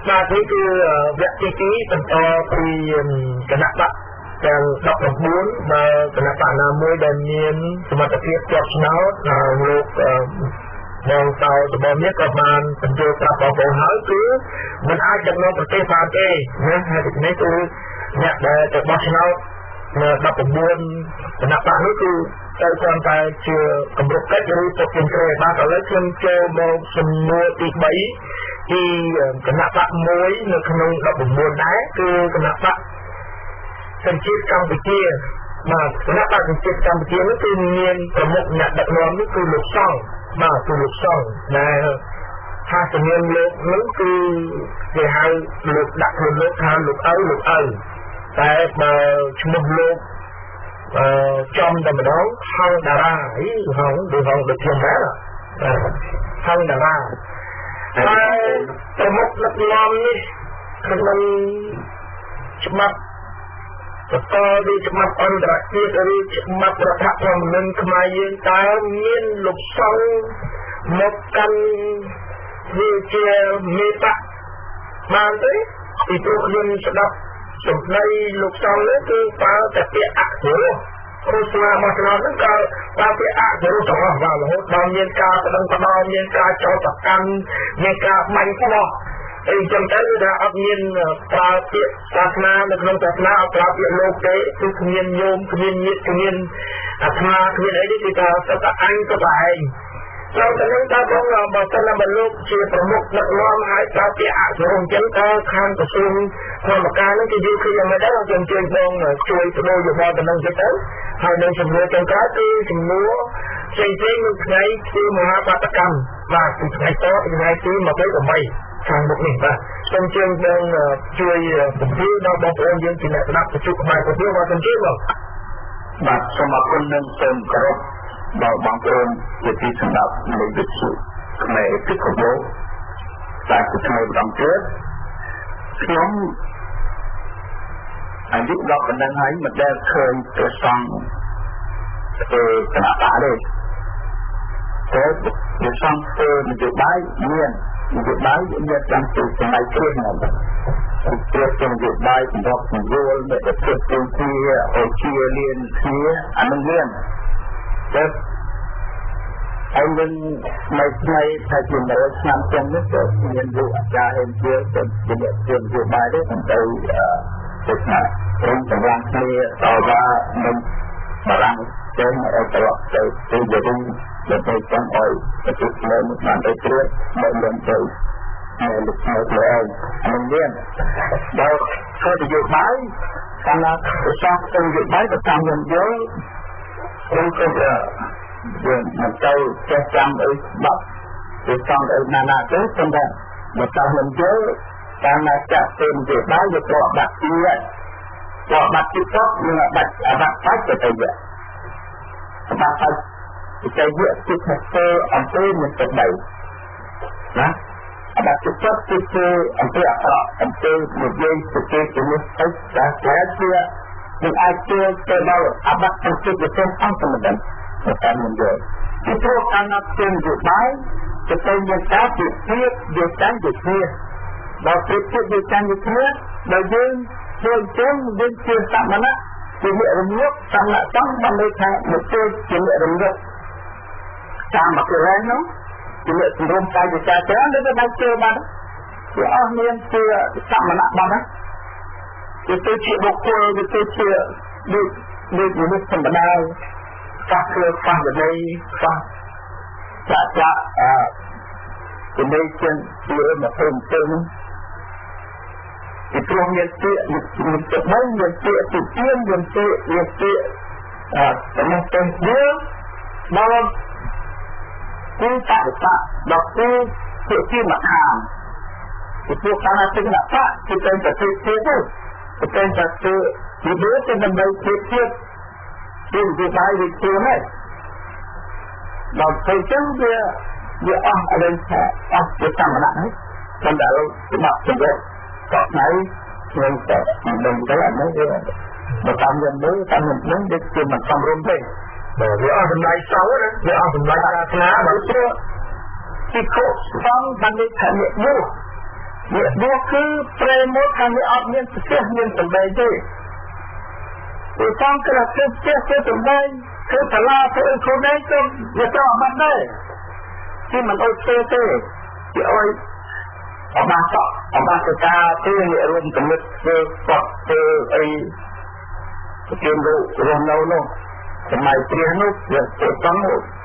បាទនេះគឺវគ្គទី2បន្តពីគណៈបកទាំង19បើគណៈបកណាមួយដែលមានសមត្ថភាពជាប់ឆ្នោតលោកបងតៅរបស់នេះក៏បានបញ្ចូលប្រាប់បងប្អូនហើយគឺមិនអាចដឹកនាំប្រទេសបានទេណាហើយនេះគឺអ្នកដែលទៅបោះឆ្នោតនៅ19គណៈបកនេះគឺទៅគ្រាន់តែជាកម្រិតកិច្ចឬទៅជាក្រែបាទឥឡូវខ្ញុំចូលមកសំណួរទី3ទីគណៈបកមួយនៅក្នុង19ដែរគឺគណៈបកសញ្ជាតិកម្ពុជាបាទគណៈបកសញ្ជាតិកម្ពុជានេះគឺមានប្រមុខអ្នកដឹកនាំនេះគឺលោកសង្ឃបាទគឺលោកសង្ឃដែលថាជំនាញលោកនោះគឺគេហៅលោកដាក់ខ្លួនលោកថាលោកឪតែបើឈ្មោះលោកចំតែម្ដងហងតារាហងដូចខ្ញុំដែរហងតារាហើយប្រមុខដឹកនាំនេះក្នុងច្បាប់បកពីច្បាប់អន្តរជាតិឬច្បាប់រដ្ឋធម្មនុញ្ញខ្មែរយើងតើមានលោកសង្ឃមកកាន់វាជាមេបកបានទេពីព្រោះខ្ញុំស្ដាប់សម្ដីលោកសង្ឃនេះគឺប្រើតែពាក្យអក្សរព្រោះស្នាមកឆ្នោតហ្នឹងក៏ប្រើពាក្យអក្សរទាំងអស់បាទរហូតដល់មានការបដិងផ្ដាល់មានការចោទប្រកាន់មានការបាញ់ផ្ដោះអីចឹងទៅគឺថាអត់មានប្រើពាក្យសាសនានៅក្នុងសាសនាអត់ប្រើពាក្យលោកទេគឺគ្មានញោមគ្មានញាតិគ្មានអាត្មាគ្មានអីទេគឺថាសុទ្ធតែអញទៅតែឯងเราจะนึกตาบ้องเราบอกจะนำบรรลุเชื่อประมุขนักล้อมหายตาเปียอาสรงจันตาข้ามกระทรวงธรรมการนั่นจะยืดคือยังไม่ได้เราจงเชิญบ้องช่วยโดยอยู่บ้านแต่นั่งจะเต้ให้ในสมุนจังการคือสมุนเชิงเชิงไงคือมหาปาตกรรมว่าคือไงโตยังไงคือมาเป็นกับไม่ทางบุกหนึ่งป่ะจงเชิญบ้องช่วยผมที่เราบอกเองยังจินตนาประจุกมาผมที่ว่าจงเชิญหรอกบัดสมัครคนหนึ่งเติมกระบอกบางคนจะที่สำหรับในวิสุในพิธีโบแต่สุดท้ายบางเกิดน้องอายุเราเป็นยังไงมันได้เคยตัวซองขนาดตาเลยแต่ตัวซองมันจะได้เงียบมันจะได้เงียบจังสุดสมัยเที่ยงนั่นเพื่อจะจะได้สำหรับโยนแบบเพื่อตัวที่โอเชียเรียนที่อันนั้นเงียบแต่ไอ้เรื่องไม่ถ้าจินตนาการจำนึกก็เรียนรู้อาจารย์เองเชื่อเป็นเรื่องทั่วไปได้ตั้งแต่ศึกษาเรื่องกำลังเชื่อต่อว่ามันบาลังเชื่อเอาตลอดใจตัวจะรู้จะไปจังอ้อยจะติดเลยมันไปเชื่อไม่เรียนใจไม่หลุดไม่เลยมันเรียนเราเขาจะอยู่ไหมการนักสร้างตัวอยู่ไหมจะทำเงินเยอะเราก็จะมันเจ้าจะจำแบบจะจำนานาเจ้าจำได้มันจำเงินเยอะการนักจะเป็นอยู่ได้จะตัวบัตรที่เนี่ยตัวบัตรที่ชอบเนี่ยบัตรพัดจะไปเยอะบัตรพัดจะเยอะที่เธออันเตอร์มันจะได้นะบัตรที่ชอบที่เธออันเตอร์อันเตอร์มันเยอะที่เธอจะมีไอ้จะแค่เชื่อมันอาจจะเราบัตรที่จะเป็นตั้งสมดุลการมันเยอะที่พวกการนับเป็นอยู่ไหมจะเป็นยังไงจุดเทียบอยู่กันจุดเทียบเราเทียบอยู่กันจุดเทียบเรายืนเชื่อเชื่อสามนะจะมีอารมณ์ยกสามนะต้องมันเลยแค่หมดเชื่อจะมีอารมณ์ยกสามแบบแรงเนาะจะมีอารมณ์ใจจะเชื่อแล้วจะได้เชื่อบ้างจะเอาเรียนเชื่อสามนะบ้างนะจะเชื่อบุคคลจะเชื่อด้วยอยู่ในธรรมดาฟังคือฟังแบบนี้ฟังจะเป็นได้เช่นเชื่อมาเพิ่มเติมอีกตรงเงี้ยเชื่อมันจะไม่เงี้ยเชื่อติดเชื่อเงี้ยเชื่อแต่มันเป็นเยอะบางผู้ตัดตัดดอกผู้เชื่อที่มาทำที่พวกการเป็นแบบว่าที่เป็นแบบที่ที่เป็นแบบที่ที่เยอะเป็นแบบที่ที่ที่จะไปที่ที่ไหนเราเคยเจอเยอะอะไรแค่จะทำอะไรคนเดียวจะมาเป็นเยอะก็ไหนเงินแต่มันก็แบบนี้เลยมาทำเงินนี้ทำเงินนี้จะกินมันทำรวมไปเดี๋ยวเอาสมัยเช้านะเดี๋ยวเอาสมัยศาสนาแบบเชื่อที่เขาฟังมันได้แค่เนี่ยมูវាគឺប្រេមត់ខាងវាអត់មានផ្ទះមានសម្បែងទេវាសំក្រៅផ្ទះគឺសម្បែងគឺសាលាធ្វើខ្លួនឯងទៅវាត្រូវអត់ដែរគឺមិនអត់ទេទេវាអត់អបាសកតាទេរួមគំនិតធ្វើកត់ធ្វើអីប្រជុំលោករស់នៅនោះសម័យព្រះនោះវាទៅតាម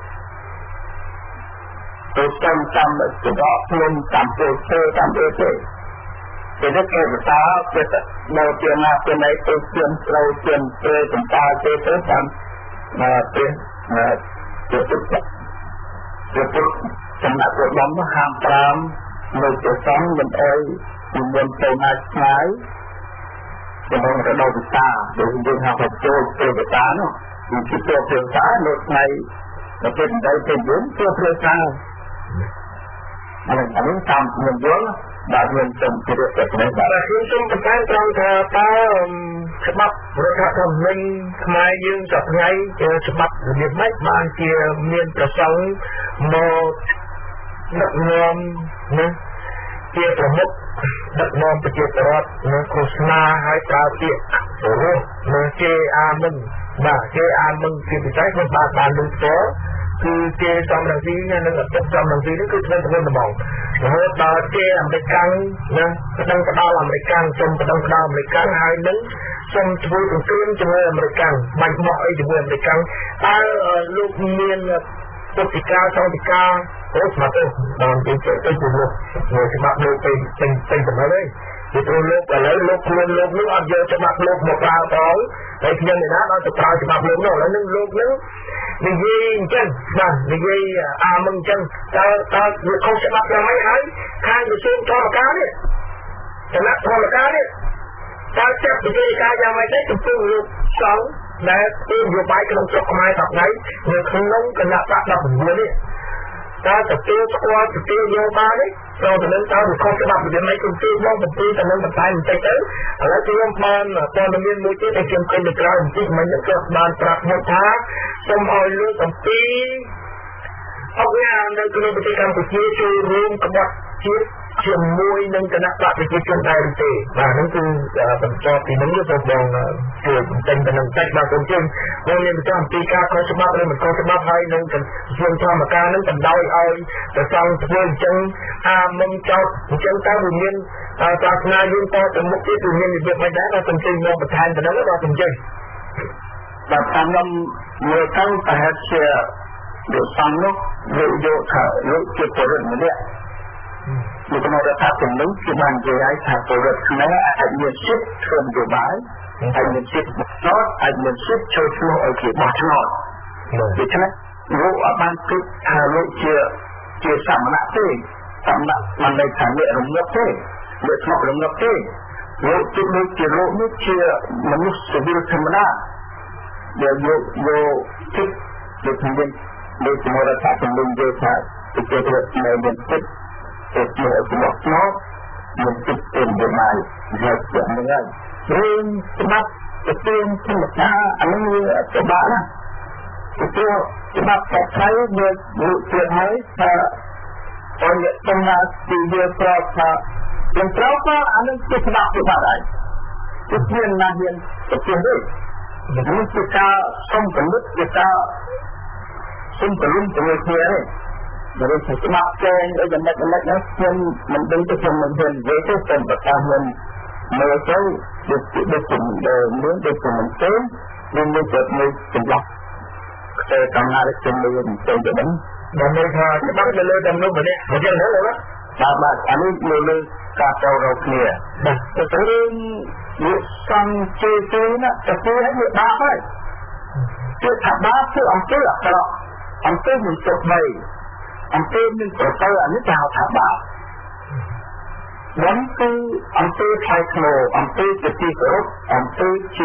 ទៅតាមខ្លួនតាមពលធ្វើតាមអីទេតែនេះគេបតាគេនៅជាណាពីណៃទៅជាត្រូវជាព្រៃចំតាទេទៅតាមព្រះជាពុទ្ធចំណាក់រដំហាម5នៅជាសំមិនអីមិនទៅណាឆ្ងាយក្នុងរដូវវិសាដែលយើងហៅថាចូលព្រះវិសានោះវាជាចូលព្រះវិសានៅថ្ងៃប្រទេសដីទៅយើងចូលព្រះវិសាអានេះតាមខ្ញុំយល់បាទខ្ញុំសូមជម្រាបតែប៉ុណ្ណេះបាទខ្ញុំសូមបន្ថែមត្រង់ថាតើច្បាប់រដ្ឋធម្មនុញ្ញខ្មែរយើងសប្តាហ៍ច្បាប់របៀបម៉េចបានជាមានប្រសងមកដឹកនាំណាជាប្រមុខដឹកនាំប្រជាពលរដ្ឋនៅឃោសនាឲ្យប្រើពាក្យរស់នៅជាអាមិនបាទជាអាមិនជាពិសេសខ្ញុំបានលើកទៅគឺជាសំរងស៊ីនិងអត្តសំរងស៊ីនេះគឺធ្វើទៅដំបងរហូតដល់ជាអាមេរិកណាប្តឹងផ្ដាល់អាមេរិកសូមប្តឹងផ្ដាល់អាមេរិកហើយនឹងសូមធ្វើសង្គ្រាមជាមួយអាមេរិកបាញ់មកអីជាមួយអាមេរិកតើលោកមានពុទ្ធិកាសង្ឃិកាអូស្មាតដល់ទៅទៅលោកច្បាប់លោកទៅចំណុចនេះពីព្រោះលោកឥឡូវលោកខ្លួនលោកនឹងអត់យកច្បាប់លោកមកប្រើដល់ហើយខ្ញុំនេះណាដល់ទៅប្រើច្បាប់លោកនោះឥឡូវនឹងលោកនឹងនិយាយអញ្ចឹងបាទនិយាយអាមិនអញ្ចឹងតើវាខុសច្បាប់យ៉ាងម៉េចហើយខាងក្រសួងធម្មការនេះគណៈធម្មការនេះតើចាប់វិធានការយ៉ាងម៉េចទេចំពោះលោកសង្ឃដែលធ្វើនយោបាយក្នុងស្រុកខ្មែរសប្តាហ៍នៅក្នុងគណៈបក19នេះតើទទួលស្គាល់ទទួលយកបានទេចូលទៅនឹងតើវាខុសច្បាប់យ៉ាងម៉េចខ្ញុំជួយមកបន្ទូទៅនឹងបន្ថែមបន្តិចទៅឥឡូវខ្ញុំបានព័ត៌មានមួយទៀតដែលខ្ញុំឃើញនៅក្រៅបន្តិចមិញខ្ញុំបានប្រាប់ខ្ញុំថាសូមឲ្យលើកអំពីអង្គការនៅក្នុងប្រទេសកម្ពុជាចូលរួមក្បត់ជាតិជាមួយនឹងគណៈបកប្រជាជនដែរទេបាទហ្នឹងគឺបន្តពីហ្នឹងទៅបងជួយបន្ទិញទៅនឹងតិចបាទខ្ញុំជឿខ្ញុំមានបញ្ជាក់អំពីការខុសច្បាប់ឬមិនខុសច្បាប់ហើយនឹងក្រសួងធម្មការនឹងបណ្ដោយឲ្យប្រសងធ្វើអញ្ចឹងមិនចោតអញ្ចឹងតើវាមានប្រាថ្នាយើងតទៅមុខទៀតវាមានរបៀបមិនដែរដល់ខ្ញុំជឿមកបន្ថែមទៅហ្នឹងដល់ខ្ញុំជឿបាទខ្ញុំមើលទៅប្រហែលជាលោកសំនោះយកថាលោកជាពលរដ្ឋម្នាក់នៅក្នុងរដ្ឋធម្មនុញ្ញគឺបាននិយាយថាពលរដ្ឋខ្មែរអាចមានសិទ្ធិធ្វើនយោបាយអាចមានសិទ្ធិបោះឆ្នោតអាចមានសិទ្ធិចូលឈ្មោះឲ្យគេបោះឆ្នោតដូច្នេះលោកអត់បានគិតថាលោកជាសមណៈទេសមណៈមិនได้ថាអ្នករំលឹកទេអ្នកឆ្លងរំលឹកទេលោកគឺលោកជាលោកនេះជាមនុស្សសិវិលធម្មតាដែលយកចិត្តដូចមានលោកសមរដ្ឋធម្មនុញ្ញនិយាយថាប្រជាពលរដ្ឋនៅមានសិទ្ធិទៅជារបស់ស្នោមិនគិតទៅនយោបាយយកយ៉ាងហ្នឹងរឿងច្បាប់ទៅទាញធម្មតាអានេះពិបាកណាស់ព្រោះច្បាប់តែខ្លីវាលោកទៀតហើយថាអញ្ចឹងតំណាទីវាប្រាប់ថាយើងត្រូវក៏អានេះជាច្បាប់ពិបាកហើយគឺមានណាស់មានទៅទៀតនេះជាការសុំកម្រិតជាការសុំពលជាមួយគ្នានេះដែលជាច្បាប់ចែងឲ្យចំណុចហ្នឹងខ្ញុំមិនដឹងទៅខ្ញុំមិនហ៊ាននិយាយទៅតែប្រកាសខ្ញុំមើលទៅដូចខ្ញុំមានដូចខ្ញុំមិនទេមានចិត្តមួយចម្លាស់តែកំណត់ខ្ញុំមានទៅដល់ដើម្បីថាច្បាប់នៅលើដំណុំម្នាក់អញ្ចឹងហ្នឹងបាទអានេះលើការចូលរកគ្នាបាទទៅរឿងលោកសង្ឃជេទីណាទៅវាបាបហើយគឺថាបាបគឺអំពើអាក្រក់អំពើមិនសុខបីអំពើមានប្រកបអានេះគេហៅថាបាបហ្នឹងគឺអំពើខ្លាយខ្លោអំពើជាទីគោរពអំពើជា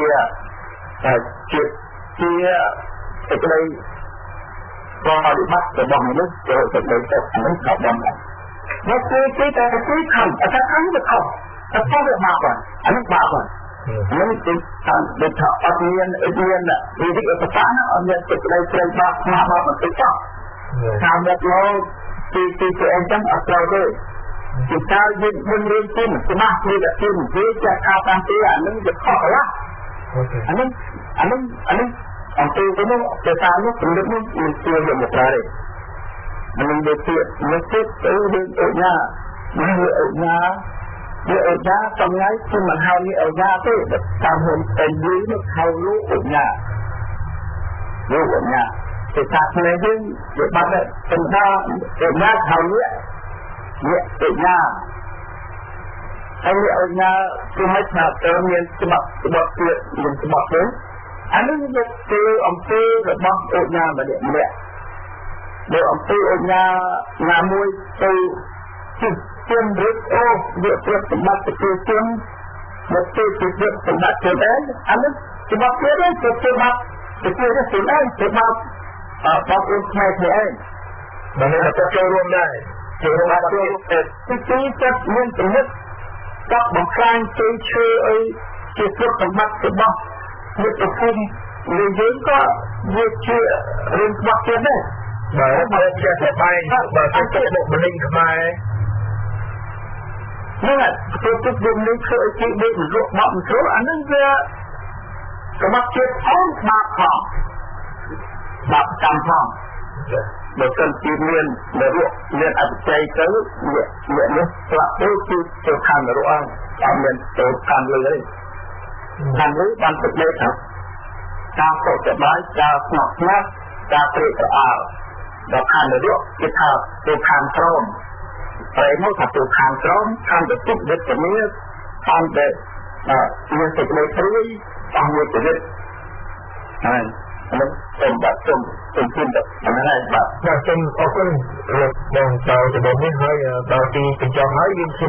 សេចក្តីប្រតិបត្តិរបស់មនុស្សចូលទៅដល់ទៅហ្នឹងក៏បានដែរមកគឺតែគឺខំតែខំទៅខំតែខំវាបាបហើយអានេះបាបហើយនឹងគឺតាមដូចថាអត់មានវិធីឧបសាសន៍អត់មានសេចក្តីព្រៃបាបស្មារតីបន្តិចចោលតាមមកលោកទីអញ្ចឹងអត់ត្រូវទេជាការយើងមិនរៀនពីច្បាស់ពីតែពីវាចាក់ការតាមទីអានឹងវាខុសလားអានឹងអំពីទៅនោះទៅតាមនោះព្រឹកនោះមិនជាយកមកប្រើទេมันដូចជាមិនទេទៅយើងអុញ្ញាមិនអុញ្ញាវាអុញ្ញាសំងាយគឺមិនហៅនេះអុញ្ញាទេតាមហ៊ុនតែយីនោះហៅលោកអុញ្ញាលោកអុញ្ញាតែថាគ្នាយើងវាបាត់ទៅសម្ដៅអុញ្ញាហៅនេះអុញ្ញាហើយអុញ្ញាគឺមិនថាទៅមានច្បាប់ទៀតមានច្បាប់ទេអានេះវាគឺអំពីរបស់អុញ្ញាម្នាក់បើអំពីអញ្ញាណាមួយទៅជំរុញអូវាប្រតិបត្តិទៅជំមកទៅជាសម្បត្តិទៅដែរអានេះច្បាប់ទៀតទេច្បាប់ទៅជាទៅដែរច្បាប់បងប្អូនខ្មែរគ្នាឯងមិនមែនទៅចូលរួមដែរចូលរួមបាត់ទៅទីចិត្តមានប្រមុខកាប់បង្ខាញទៅឈើអីជាប្រតិបត្តិរបស់មុខភូមិយើងក៏វាជារឿងច្បាប់ទៀតដែរបើជាស្បែកបើទៅបុកម្នេញខ្មែរនេះទៅទៅបុកម្នេញធ្វើឲ្យគេដេករកបោកមិនស្រួលអានឹងវាសម្រាប់ជាតិអងបាបផងបាបកម្មផងបើសិនជាមាននរកមានអបជ័យទៅអ្នកនេះស្លាប់ទៅគឺទៅខាងនរកអត់មានទៅខាងលើទេខាងលើបានទឹកដេកថាការសុខសប្បាយការស្ងប់ស្ងាត់ការត្រេកត្រអាលដល់ខាងនរកគេថាទៅខាងក្រមតែមកថាទៅខាងក្រមខាងទៅទុកវិទ្យាខាងទៅមានសេចក្តីព្រួយអស់មួយជីវិតហើយខ្ញុំសូមបាទសូមជម្រាបអរគុណបាទសូមអរគុណលោកបងតើទៅនេះហើយដល់ទីបញ្ចប់ហើយយើងសូម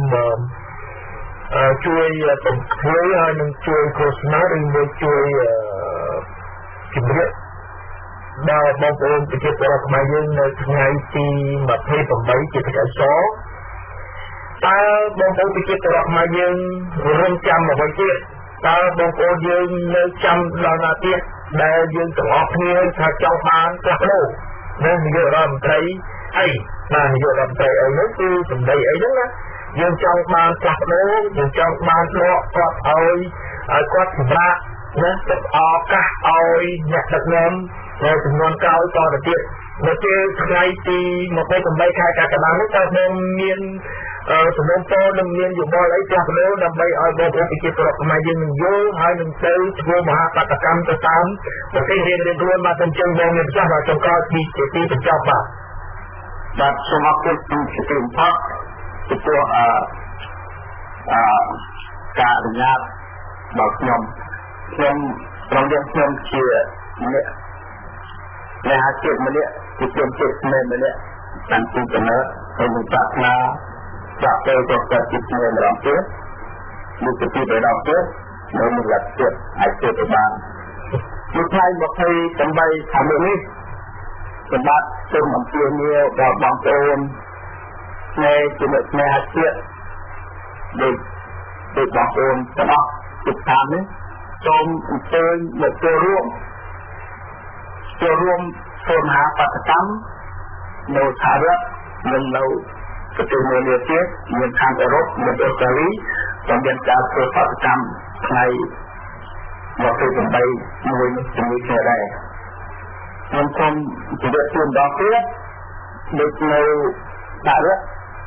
ជួយបំភ្លឺហើយនឹងជួយឃោសនាឬមួយជួយជម្រាបដល់បងប្អូនប្រជាពលរដ្ឋខ្មែរយើងនៅថ្ងៃទី28ជាថ្ងៃសតើបងប្អូនប្រជាពលរដ្ឋខ្មែរយើងរងចាំអ្វីទៀតតើបងប្អូនយើងនៅចាំដល់ណាទៀតដែលយើងទាំងអស់គ្នាថាចង់បានផ្លាស់ប្ដូរនៅនាយករដ្ឋមន្ត្រីអីណានាយករដ្ឋមន្ត្រីអីនោះគឺសម្ដីអីហ្នឹងណាយើងចង់បានផ្លាស់ប្ដូរយើងចង់បានដកគាត់ឲ្យគាត់សម្រាប់ណាទៅឱកាសឲ្យអ្នកដឹកនាំនៅចំនួនក្រោយតទៅទៀតនៅពេលថ្ងៃទី28ខែកក្កដានេះតើនឹងមានសំណុំពរនឹងមានយោបល់អីផ្លាស់ប្ដូរដើម្បីឲ្យបងប្អូនប្រជាពលរដ្ឋខ្មែរយើងនឹងយល់ហើយនឹងទៅធ្វើមហាបាតកម្មទៅតាមប្រទេសរៀងខ្លួនបាទអញ្ចឹងបងមានប្រសាសន៍បាទចុងក្រោយទីបញ្ចប់បាទសូមអរគុណពីជំនាញចំពោះការអនុញ្ញាតដល់ខ្ញុំត្រង់យើងខ្ញុំជាអ្នកហាជាតិម្នាក់ជាជនជាតិខ្មែរម្នាក់តាំងពីកំណើតហើយនឹងប្រាថ្នាចាក់ទៅគាត់ជាខ្មែរម្ដងទៀតលោកជាទីម្ដងទៀតនៅមួយលក្ខទៀតអាចទៅបាននៅថ្ងៃ28ខែនេះសម្បត្តិសូមអំពាវនាវដល់បងប្អូននៃជាមួយគ្នាហាជាតិដូចបងប្អូនទាំងអស់ជាតាមនេះសូមអញ្ជើញមកចូលរួមធ្វើមហាបាតកម្មនៅសហរដ្ឋនិងនៅប្រទេសមួយទៀតមានខាងអឺរ៉ុបនិងអូស្ត្រាលីក៏មានការធ្វើបាតកម្មថ្ងៃ28មួយជាមួយគ្នាដែរខ្ញុំសូមជម្រាបជូនដល់ទៀតដូចនៅសហរដ្ឋ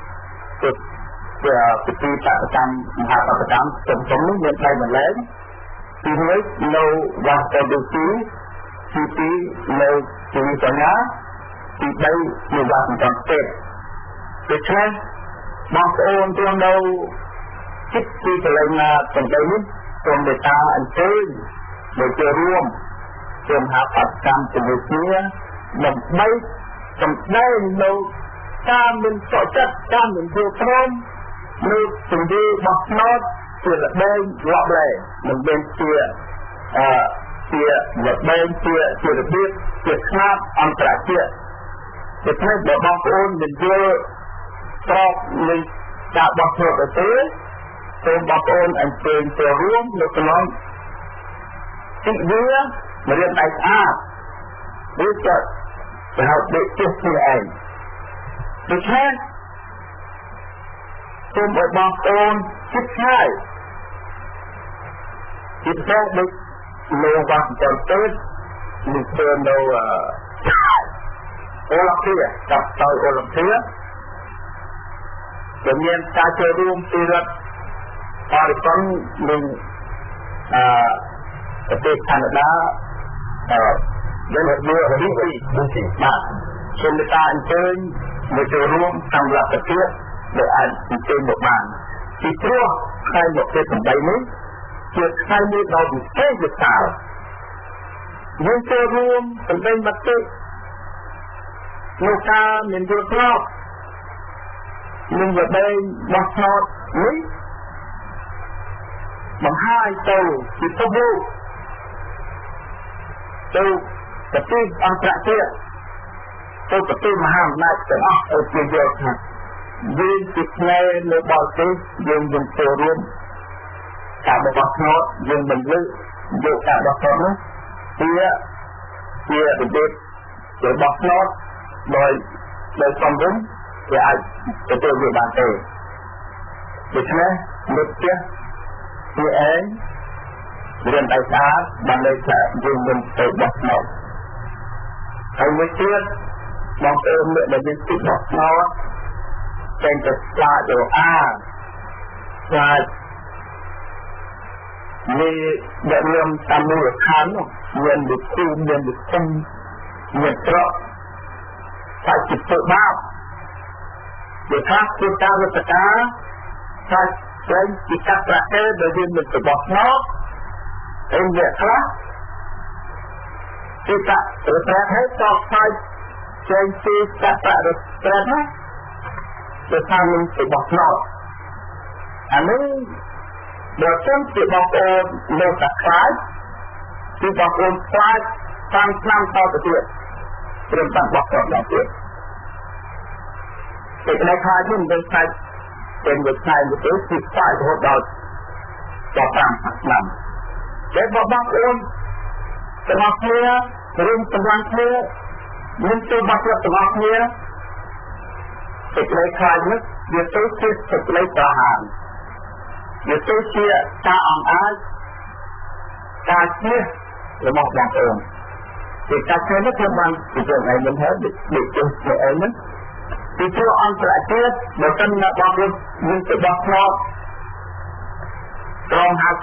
គឺពិធីបាតកម្មមហាបាតកម្មចំនេះមានផ្នែកម្លែងទី1នៅ Washington DC ទី2នៅទីសញ្ញាទី3នៅ Washington State ដូច្នេះបងប្អូនទាំងនៅជិតទីកន្លែងណាទាំងនេះសូមមេត្តាអញ្ជើញមកចូលរួមជាមហាបាតកម្មជាមួយគ្នាដើម្បីសម្ដែងនៅការមិនសក់ចិត្តការមិនយល់ព្រមនៅជំនឿរបស់ស្នតជាល្បែងលក់លែមិនមែនជាល្បែងជារបៀបជាខ្នាតអន្តរជាតិដូច្នេះបើបងប្អូនមិនយល់ស្របនឹងការបោះឆ្នោតទេសូមបងប្អូនអញ្ជើញចូលរួមនៅក្នុងទីវាមករៀនដៃស្អាតឬក៏ទៅហៅដេកជិះគ្នាឯងដូច្នេះសូមឲ្យបងប្អូនគិតឆ្ងាយគិតថាដូចលោកវ៉ាន់ចន្ទទៅនឹងធ្វើនៅអូឡូពីចាប់ទៅអូឡូពីដែលមានការចូលរួមពីរដ្ឋអរិកុននិងប្រទេសកាណាដាយើងមកមើលនេះពីបាទសូមតាអញ្ជើញមកចូលរួមសម្រាប់ប្រទេសដែលអាចអញ្ជើញមកបានពីព្រោះថ្ងៃ28នេះជាថ្ងៃមួយដ៏វិសេសវិសាលយើងចូលរួមសម្ដែងមតិនៅការមានយល់ស្របនឹងវិបត្តិបោះឆ្នោតនេះបង្ហាញទៅពិភពលោកទៅប្រទេសអន្តរជាតិទៅប្រទេសមហាអំណាចទាំងអស់ឲ្យជាយល់ថាយើងជាផ្នែកនៅបរទេសយើងនឹងចូលរួមការបោះឆ្នោតយើងមិនលើកយកការបោះឆ្នោតនោះជារបៀបជាបោះឆ្នោតដោយសំរុំវាអាចទទួលយកបានទេដូច្នេះមិត្តភក្តិពីឯងរៀនឲ្យស្អាតដើម្បីថាយើងមិនទៅបោះឆ្នោតហើយមួយទៀតបងប្អូនអ្នកដែលយើងទីបោះឆ្នោតចេញទៅស្លាចរអាស្លាចនេះដែលមានតាមមូលដ្ឋាននោះមានវិធីមានវិធីមានត្រកតែជាធ្វើបាបវាខ្លះគឺការរដ្ឋការថាចេញពីកាត់ប្រទេសដែលយើងមិនទៅបោះឆ្នោតហើយវាខ្លះគឺកាត់ប្រទេសហើយតបស្នើចេញពីកាត់ប្រទេសណាទៅថាមិនទៅបោះឆ្នោតអានេះបើសិនជាបងប្អូននៅតែខ្លាចគឺបងប្អូនខ្លាចតាមឆ្នាំតទៅទៀតព្រមទាំងបោះឆ្នោតដល់ទៀតតែในខ្លាចនេះមិនដឹងថាเป็นវិស័យមួយទេគឺខ្លាចរហូតដល់15ឆ្នាំតែបងប្អូនទាំងអស់គ្នារួមកម្លាំងគ្នាមានចូលបោះឆ្នោតទាំងអស់គ្នាសេចក្តីខ្លាចនេះវាទៅជាសេចក្តីប្រហារវាទៅជាការអង្អាចការជៀសរបស់បងប្អូនពីការជឿនេះគឺបានពីយើងឯងមិនហើយដូចជឿទៅឯងហ្នឹងពីព្រោះអន្តរជាតិបើសិនណាបងប្អូនមានទៅបោះឆ្នោតត្រង់50%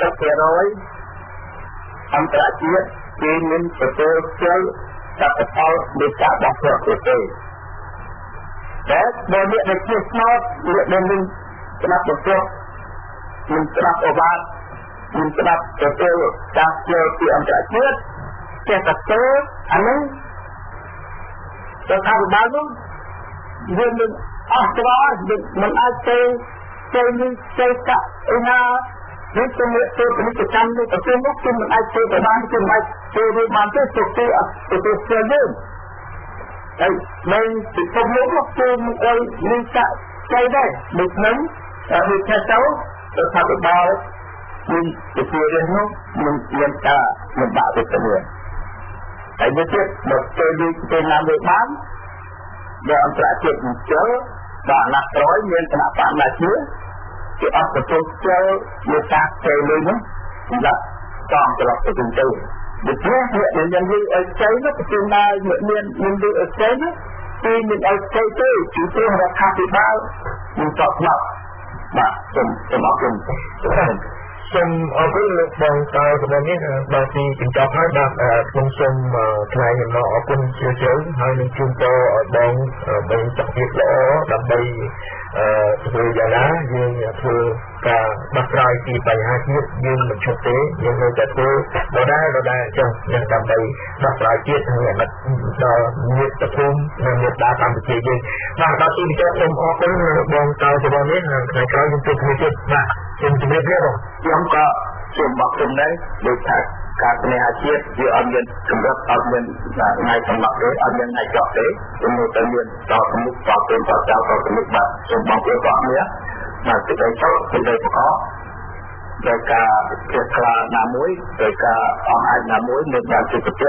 អន្តរជាតិគេមានទទួលជ័យចាប់ផលនៃការបោះឆ្នោតទេតែបើអ្នកដែលជាឆ្នោតអ្នកដែលមានស្ដាប់ប្រទេសមានស្ដាប់អបាតមានស្ដាប់ទទួលការជឿពីអន្តរជាតិចេះតែទៅអានេះទៅថាបាននោះយើងនឹងអស់ច្រឡំមិនអាចទៅនេះទៅកាក់ឯណានេះទៅទៅពាណិជ្ជកម្មនេះប្រទេសនោះគឺមិនអាចទៅបានគឺមិនអាចទៅរួចបានទេទៅទៅទៅស្គាល់យើងហើយនៅពិភពលោកនោះគឺមិនអីមានកាក់ចៃដែរដូចហ្នឹងដូចថាទៅថាបបាលមានជារឿងនោះមានការលំបាកទៅទៅហើយវាទៀតមកទៅយើងទៅណាមួយបានដែលអន្តរជាតិអញ្ជើញដល់អាណត្តិក្រោយមានគណៈបកណាជាគេអត់ទទួលស្គាល់លើការទៅលើនោះសម្រាប់ចំត្រឡប់ទៅវិញទៅដូច្នេះអ្នកដែលយើងឲ្យចៃនោះប្រទេសណាមានដូចឲ្យចៃនោះគឺមានឲ្យចៃទៅពីព្រោះរដ្ឋាភិបាលមិនចោតស្លាប់បាទសូមអរគុណសូមអរគុណលោកបងតើសម្រាប់នេះបាទទីបញ្ចប់ហើយបាទខ្ញុំសូមថ្លែងអំណរអរគុណជ្រាលជ្រៅហើយនឹងជូនពរឲ្យបងមានសុខភាពល្អដើម្បីធ្វើយ៉ាងណាយើងធ្វើការដោះស្រាយពីបញ្ហាជាតិយើងមិនឈប់ទេយើងនៅតែធ្វើដដែលចុះយើងដើម្បីដោះស្រាយជាតិហើយអាណិតដល់មាតុភូមិនិងមាតុកម្ពុជាយើងបាទដល់ទីបញ្ចប់សូមអរគុណបងតើសម្រាប់នេះថ្ងៃក្រោយយើងជួបគ្នាទៀតបាទសូមជម្រាបលាបងខ្ញុំក៏សូមអរគុណដែរដោយថាការស្នេហាជាតិវាអត់មានកម្រិតអត់មានថ្ងៃកំណត់ទេអត់មានថ្ងៃចប់ទេគឺនៅតែមានតទៅមុខតទៅតចោលតទៅមុខបាទសូមបងប្អូនទាំងអស់គ្នាបាទទីឲ្យចូលទីឲ្យប្រកបដោយការជាខ្លាណាមួយដោយការអង្អាចណាមួយនៅបានជាប្រទេស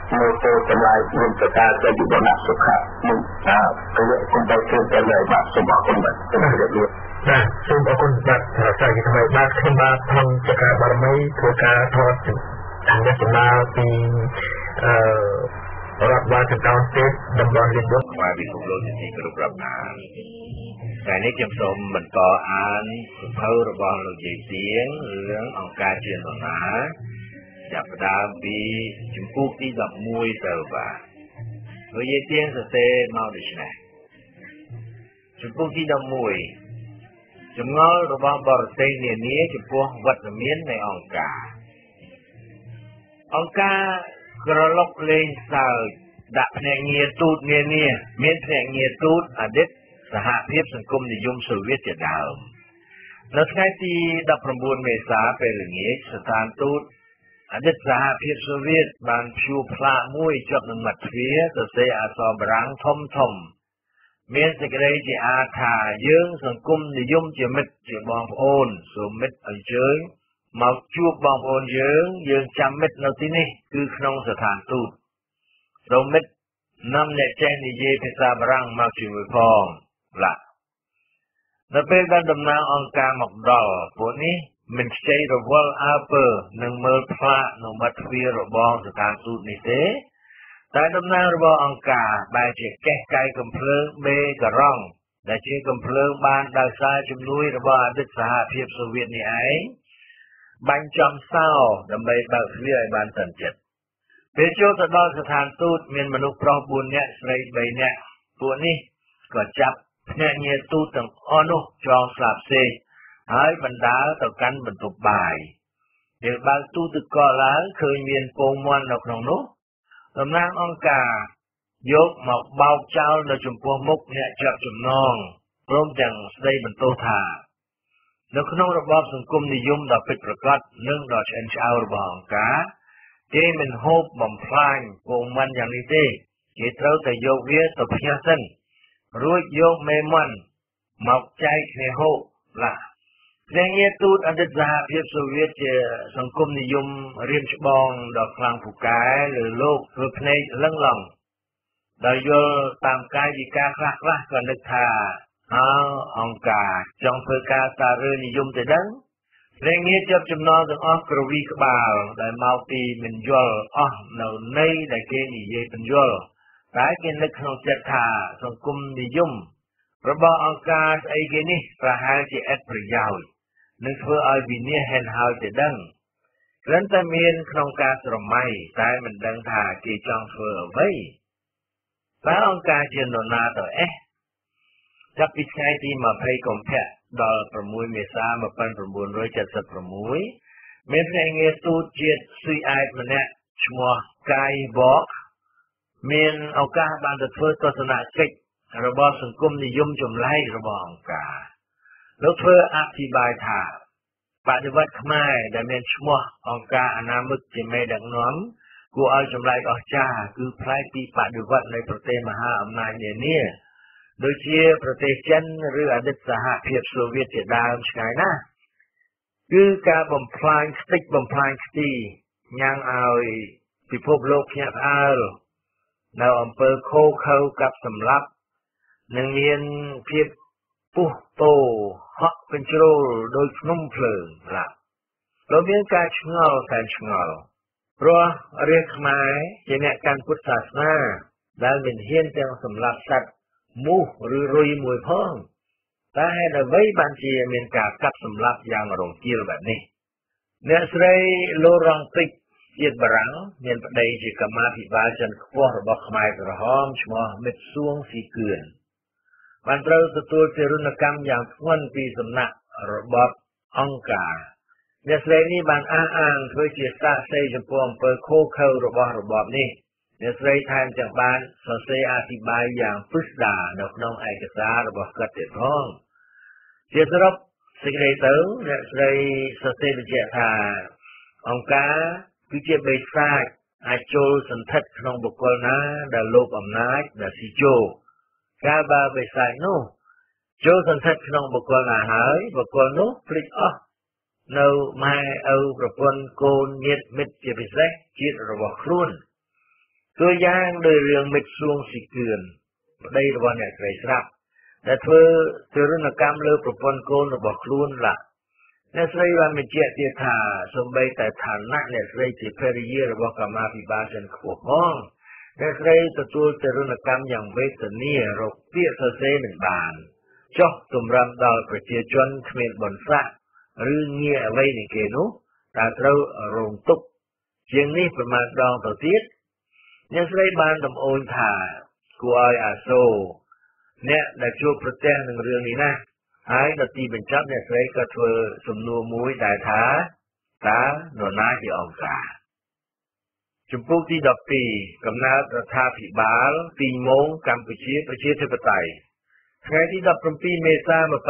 នៅទៅតម្លៃមានប្រការទៅពីដំណាក់សុខៈនឹងថាគឺគុំទៅគឺទៅលើបាទសូមអរគុណបាទសូមជម្រាបលាបាទសូមអរគុណបាទសាជាថ្មីបាទខ្ញុំបាទក្នុងចក្រាបារមីធ្វើការថតចំណាពីរដ្ឋបាលចង្កោស្ទេតតំបន់លិនបុកបាទពិភពលោកជាទីគោរពរាប់អានថ្ងៃនេះខ្ញុំសូមបន្តអានសភៅរបស់លោកយាយទៀងរឿងអង្គការជានរណាចាប់ផ្ដើមពីជំពូកទី11ទៅបាទលោកយាយទៀងសរសេរមកដូចនេះជំពូកទី11ចម្ងល់របស់បរទេសនានាចំពោះវត្តមាននៃអង្គការក្រឡុកលេងសើចដាក់ភ្នាក់ងារទូតនានាមានភ្នាក់ងារទូតអតីតសហភាពសង្គមនិយមសូវៀតជាដើមនៅថ្ងៃទី19មេសាពេលល្ងាចស្ថានទូតអតីតសហភាពសូវៀតបានព្យួរផ្លាកមួយជាប់នឹងមាត់ទ្វារសរសេរអក្សរបារាំងធំមានសេចក្តីជាអាថាយើងសង្គមនិយមជាមិត្តជាបងប្អូនសូមមិត្តអញ្ជើញមកជួបបងប្អូនយើងចាំមិត្តនៅទីនេះគឺក្នុងស្ថានទូតសូមមិត្តនាំអ្នកចេះនិយាយភាសាបារាំងមកជាមួយផងនៅពេលដែលតំណាងអង្គការមកដល់ពួកនេះមិនខ្ចីរវល់អើពើនឹងមើលផ្លាកនៅមាត់ទ្វាររបងស្ថានទូតនេះទេតែតំណាងរបស់អង្គការបែរជាកេះកាយកំភ្លើងបេការ៉ង់ដែលជាកំភ្លើងបានដោយសារជំនួយរបស់អតីតសហភាពសូវៀតនេះឯងបាញ់ចំសោដើម្បីបើកទ្វារឲ្យបានសន្តិចិត្តពេលចូលទៅដល់ស្ថានទូតមានមនុស្សប្រុស4នាក់ស្រី3នាក់ពួកនេះក៏ចាប់ភ្នាក់ងារទូតទាំងអស់នោះចងស្លាប់សេះហើយបណ្ដាលទៅកាន់បន្ទប់បាយពេលបើកទូទឹកកកឡើងឃើញមានពងមាន់នៅក្នុងនោះតំណាងអង្គការយកមកបោកចោលនៅចំពោះមុខអ្នកជាប់ចំណងព្រមទាំងស្ដីបន្ទោសថានៅក្នុងរបបសង្គមនិយមដ៏ពិតប្រាកដនិងដ៏ឆ្អិនឆ្អៅរបស់អង្គការគេមិនហូបបំផ្លាញពងមាន់យ៉ាងនេះទេគេត្រូវតែយកវាទៅផ្ញើសិនរួចយកមេមាន់មកចែកគ្នាហូបភ្នាក់ងារទូតអតីតសហភាពសូវៀតជាសង្គមនិយមរៀមច្បងដ៏ខ្លាំងពូកែលើលោកធ្វើភ្នែកលឹងឡង់ដោយយល់តាមកាយវិការខ្លះក៏នឹកថាអង្គការចង់ធ្វើការសាររើនិយមទៅដឹងភ្នាក់ងារជាប់ចំណងទាំងអស់ក្រវីក្បាលដែលមកពីមិនយល់អស់នៅន័យដែលគេនិយាយពន្យល់តែគេនឹកក្នុងចិត្តថាសង្គមនិយមរបស់អង្គការស្អីគេនេះប្រហែលជាឥតប្រយោជន៍នឹងធ្វើឲ្យវិនាសហេនហើយទៅដឹងគ្រាន់តែមានក្នុងការស្រមៃតែមិនដឹងថាគេចង់ធ្វើអ្វីតើអង្គការជានរណាទៅចាប់ពីថ្ងៃទី20កុម្ភៈដល់6មេសា1976មានភ្នាក់ងារទូតជាតិស៊ុយអែតម្នាក់ឈ្មោះកាយវ៉កមានឱកាសបានទៅធ្វើទស្សនកិច្ចរបស់សង្គមនិយមចម្លែករបស់អង្គការលោកធ្វើអធិប្បាយថាបដិវត្តខ្មែរដែលមានឈ្មោះអង្គការអនាមិកជាមេដឹកនាំគួរឲ្យចម្លែកអស្ចារ្យគឺប្លែកពីបដិវត្តនៃប្រទេសមហាអំណាចនានាដូចជាប្រទេសចិនឬអតីតសហភាពសូវៀតជាដើមឆ្ងាយណាស់គឺការបំផ្លាញខ្ទេចបំផ្លាញខ្ទីញ៉ាំងឲ្យពិភពលោកភ្ញាក់ផ្អើលនៅអំពើខូខើកាប់សម្លាប់នឹងមានភាពពុះពោហក់កញ្ជ្រោលដោយភ្នំភ្លើងលោកមានការឆ្ងល់តែឆ្ងល់ព្រោះរាជខ្មែរជាអ្នកកាន់ពុទ្ធសាសនាដែលមិនហ៊ានទាំងសម្លាប់សត្វមូសឬរុយមួយផងតែហេតុអ្វីបានជាមានការកាប់សម្លាប់យ៉ាងរង្គាលបែបនេះអ្នកស្រីឡូរ៉ង់ទិកជាតិបារាំងមានប្តីជាកម្មាភិបាលចិនខ្ពស់របស់ខ្មែរក្រហមឈ្មោះមិតសួងស៊ីគឿនបានត្រូវទទួលទារុណកម្មយ៉ាងធ្ងន់ពីសំណាក់របបអង្គការអ្នកស្រីនេះបានអះអាងធ្វើជាសាក្សីចំពោះអំពើខូខើរបស់របបនេះអ្នកស្រីថែមទាំងបានសរសេរអធិប្បាយយ៉ាងពិស្ដារនៅក្នុងឯកសាររបស់គាត់ទៀតផងជាសរុបសេចក្តីទៅអ្នកស្រីសរសេរបញ្ជាក់ថាអង្គការគឺជាបេសាចអាចចូលសន្ធិដ្ឋក្នុងបុគ្គលណាដែលលោភអំណាចដែលស៊ីជោកាលបើបេសាចនោះចូលសន្ធិដ្ឋក្នុងបុគ្គលណាហើយបុគ្គលនោះភ្លេចអស់នៅម៉ែឪប្រពន្ធកូនញាតិមិត្តជាពិសេសជាតិរបស់ខ្លួនตัวอย่างโดยเรื่องมิตรสวงสิเกือนได้ระวังเนี่ยใครทราบแต่เธอเรื่องกรรมเลือประพนโกนระบอกลุ้นละเนี่ยใครว่ามีเจตเดียธาสมบัยแต่ฐานะเนี่ยใครที่เพริเยระบอกกรรมาภิบาลเช่นขวบห้องเนี่ยใครตัวเรื่องกรรมอย่างเวทนีรกเปี้ยเสหนึ่งบานจอกตุ่มรำดาวประเจจนเขมรบนฟ้าหรือเงี้ยไว้ในเกนุตาเราโรงตุกเชียงนี้ประมาณดองต่อทิศเนี่ยใครบ้านดำโอนถ่ากูออยอาโซเนี่ยได้ช่วยประเทศหนึ่งเรื่องนี้นะหายนาทีเป็นจับเนี่ยใครก็ช่วยสมนัวมุ้ยได้ท้าตาหนวนาที่องศาจุดปุ๊กที่10 ปีกำนัดรัฐาภิบาลตีโมงกัมพูชีประชาธิปไตยไงที่17 ปีเมษายน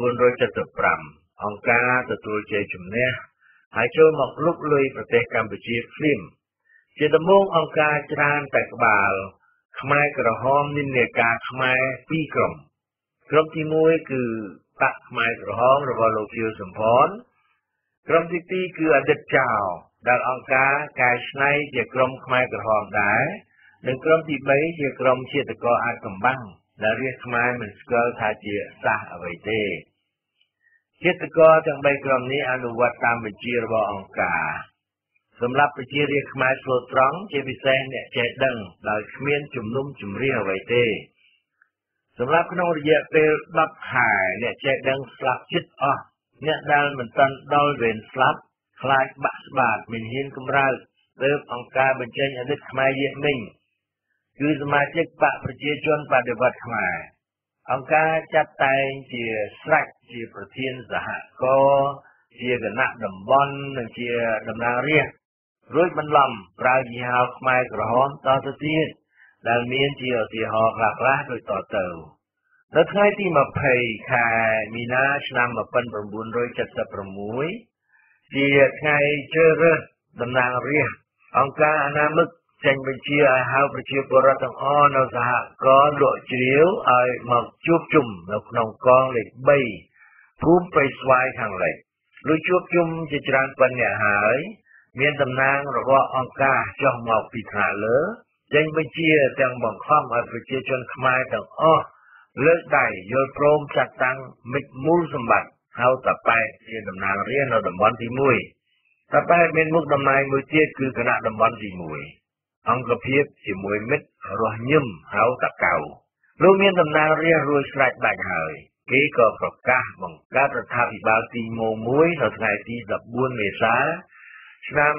1975องการตัวใจจุ่มเนี่ยหายโจมอกลุกลุยประเทศกัมพูชีฟิล์มเจตมงองการจรานแต่กบาลขมายกระหอมนินเนกาขมายปีกรมที่มุ้ยคือปะขมายกระหอมระบโลกิโอสมพรกรมที่ตีคืออดีตเจ้าดังองการกายชไนเจกรมขมายกระหอมได้หนึ่งกรมที่ใบเจกรมเชียตกออาคำบังและเรียกขมายมันสกอลทาเจียซาเอาไว้เตเชียตกอจังใบกรมนี้อนุวัตตามบัญชีระบองการสำหรับประเทศเรียกขมายโซตรังเจพิเซนเนี่ยใจดังโดยเขมียนจุ่มนุ่มจุ่มเรียวไว้เตสำหรับขนมระยะเป็นบับหายเนี่ยใจดังสลับชิดอ๋อเนี่ยดังเหมือนตันดอลเวนสลับคลายบัสบาดมินหินกำราเติมองการบรรจัยอดีตขมายเยมิงคือสมาชิกปะประชาชนปฏิบัติขมายองการจัดแต่งเจียสลักเจียประเทศสหกรณ์เจียกนักดำบอลเจียดำนางเรียรุ่ยบรรลำปลายยีหาวขมายกระหอนต่อสตีนดังเมียนเจียวตีหอกหลักล้าโดยต่อเติมและท้ายที่มาเพย์คายมีนาชนำมาเป็นประบุนโดยจัดสประมุยเจียไงเจอเรื่องดำนางเรียองการอนามึกเจงเป็นเชียร์หาวประเชียบรัตังอ้อนเอาสหกรณ์หลวงเจียวไอ้หมอกจุบจุ่มแล้วนองกองเหล็กใบพุ่มไปสวายทางเหล็กลุยจุบจุ่มจะจานปัญญาหายเมียนตำนางระว่าองการจ้องหมอกปิดหาเลอเจงเป็นเชียร์จังบังคับให้ประชาชนขมายต่างอ้อเลิกได้โยนโปรมจัดตั้งมิดมูลสมบัติเฮาต่อไปเชียร์ตำนางเรียนเราดำบอลที่มุยต่อไปเป็นมุกดำนายมือเทียคือคณะดำบอลที่มุยองกเพียบที่มุยมิดรอยิ่มเฮาตะเก่าลูกเมียนตำนางเรียนรวยสลายได้หายเกี่ก็ประกาศบังการรัฐภิบาลที่โมมุยในថ្ងៃที่14 เมษายนឆ្នាំ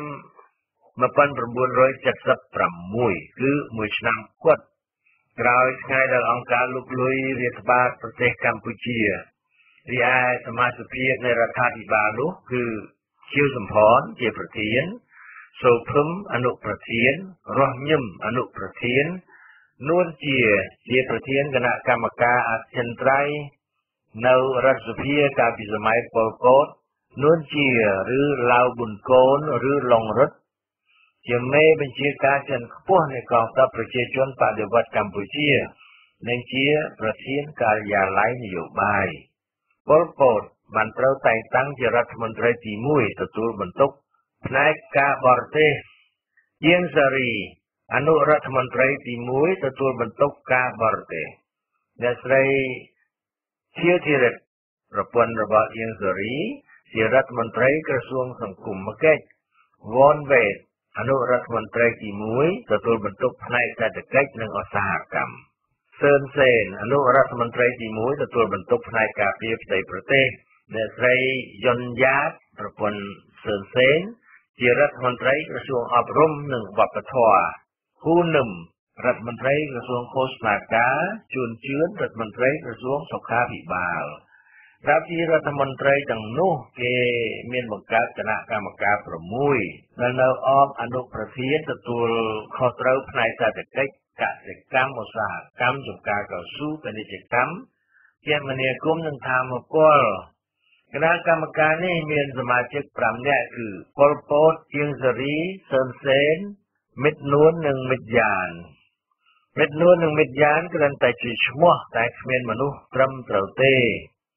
1976គឺមួយឆ្នាំគត់ក្រោយថ្ងៃដែលអង្គការលុកលុយរាជបាលប្រទេសកម្ពុជារីឯសមាជិកភាពនៃរដ្ឋាភិបាលនោះគឺជាវសំផនជាប្រធានសូភឹមអនុប្រធានរស់ញឹមអនុប្រធាននួនជាប្រធានគណៈកម្មការអចិន្ត្រៃយ៍នៅរដ្ឋសភាកាលពីសម័យប៉ុលពតនួនជាឬឡាវប៊ុនកូនឬឡុងរិទ្ធជាមេបញ្ជាការជាន់ខ្ពស់នៃកងទ័ពប្រជាជនបដិវត្តកម្ពុជានិងជាប្រធានការិយាល័យនយោបាយប៉ុលពតបានត្រូវតែងតាំងជារដ្ឋមន្ត្រីទី1ទទួលបន្ទុកផ្នែកការបរទេសជាងសារីអនុរដ្ឋមន្ត្រីទី1ទទួលបន្ទុកការបរទេសអ្នកស្រីជាធីរិតប្រពន្ធរបស់ជាងសារីជារដ្ឋមន្ត្រីក្រសួងសង្គមកិច្ចវ៉នវេតអនុរដ្ឋមន្ត្រីទី1ទទួលបន្ទុកផ្នែកសេដ្ឋកិច្ចនិងឧស្សាហកម្មសឿនសេនអនុរដ្ឋមន្ត្រីទី1ទទួលបន្ទុកផ្នែកការពារផ្ទៃប្រទេសអ្នកស្រីយុនយ៉ាតប្រពន្ធសឿនសេនជារដ្ឋមន្ត្រីក្រសួងអប់រំនិងវប្បធម៌ហ៊ូនឹមរដ្ឋមន្ត្រីក្រសួងឃោសនាការជួនជឿនរដ្ឋមន្ត្រីក្រសួងសុខាភិបាលរាប់ជារដ្ឋមន្ត្រីទាំងនោះគេមានបង្កើតគណៈកម្មការ6ដែលនៅអមអនុប្រធានទទួលខុសត្រូវផ្នែកសេដ្ឋកិច្ចកសិកម្មឧស្សាហកម្មចំការកស៊ូពាណិជ្ជកម្មជាមនាគមន៍និងធម្មពលគណៈកម្មការនេះមានសមាជិក5នាក់គឺប៉ុលពតជាងសេរីសឿនសេនមិត្តនួននិងមិត្តយ៉ានមិត្តនួននិងមិត្តយ៉ានគ្រាន់តែជាឈ្មោះតែគ្មានមនុស្សត្រឹមត្រូវទេ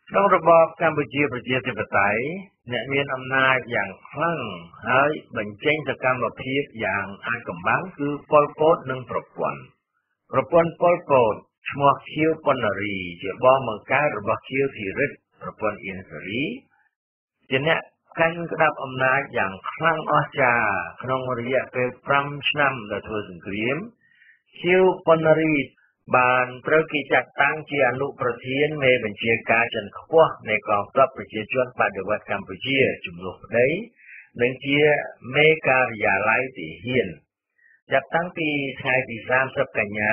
ក្នុងរបបកម្ពុជាប្រជាធិបតេយ្យអ្នកមានអំណាចយ៉ាងខ្លាំងហើយបញ្ចេញសកម្មភាពយ៉ាងអាចកំបាំងគឺប៉ុល ពត និងប្រពន្ធប៉ុល ពត ឈ្មោះខៀវ ប៉ុណ្ណារីជាបងបង្កើតរបស់ខៀវ ធីរិទ្ធប្រពន្ធអៀនសារីជាអ្នកកាន់ក្តាប់អំណាចយ៉ាងខ្លាំងអស្ចារ្យក្នុងរយៈពេល5ឆ្នាំដែលធ្វើសង្គ្រាមខៀវ ប៉ុណ្ណារីបានត្រូវគេចាត់តាំងជាអនុប្រធានមេបញ្ជាការជាន់ខ្ពស់នៃកងទ័ពប្រជាជនបដិវត្តកម្ពុជាជំនួសប្តីនិងជាមេការិយាល័យទាហានចាប់តាំងពីថ្ងៃទី30 កញ្ញា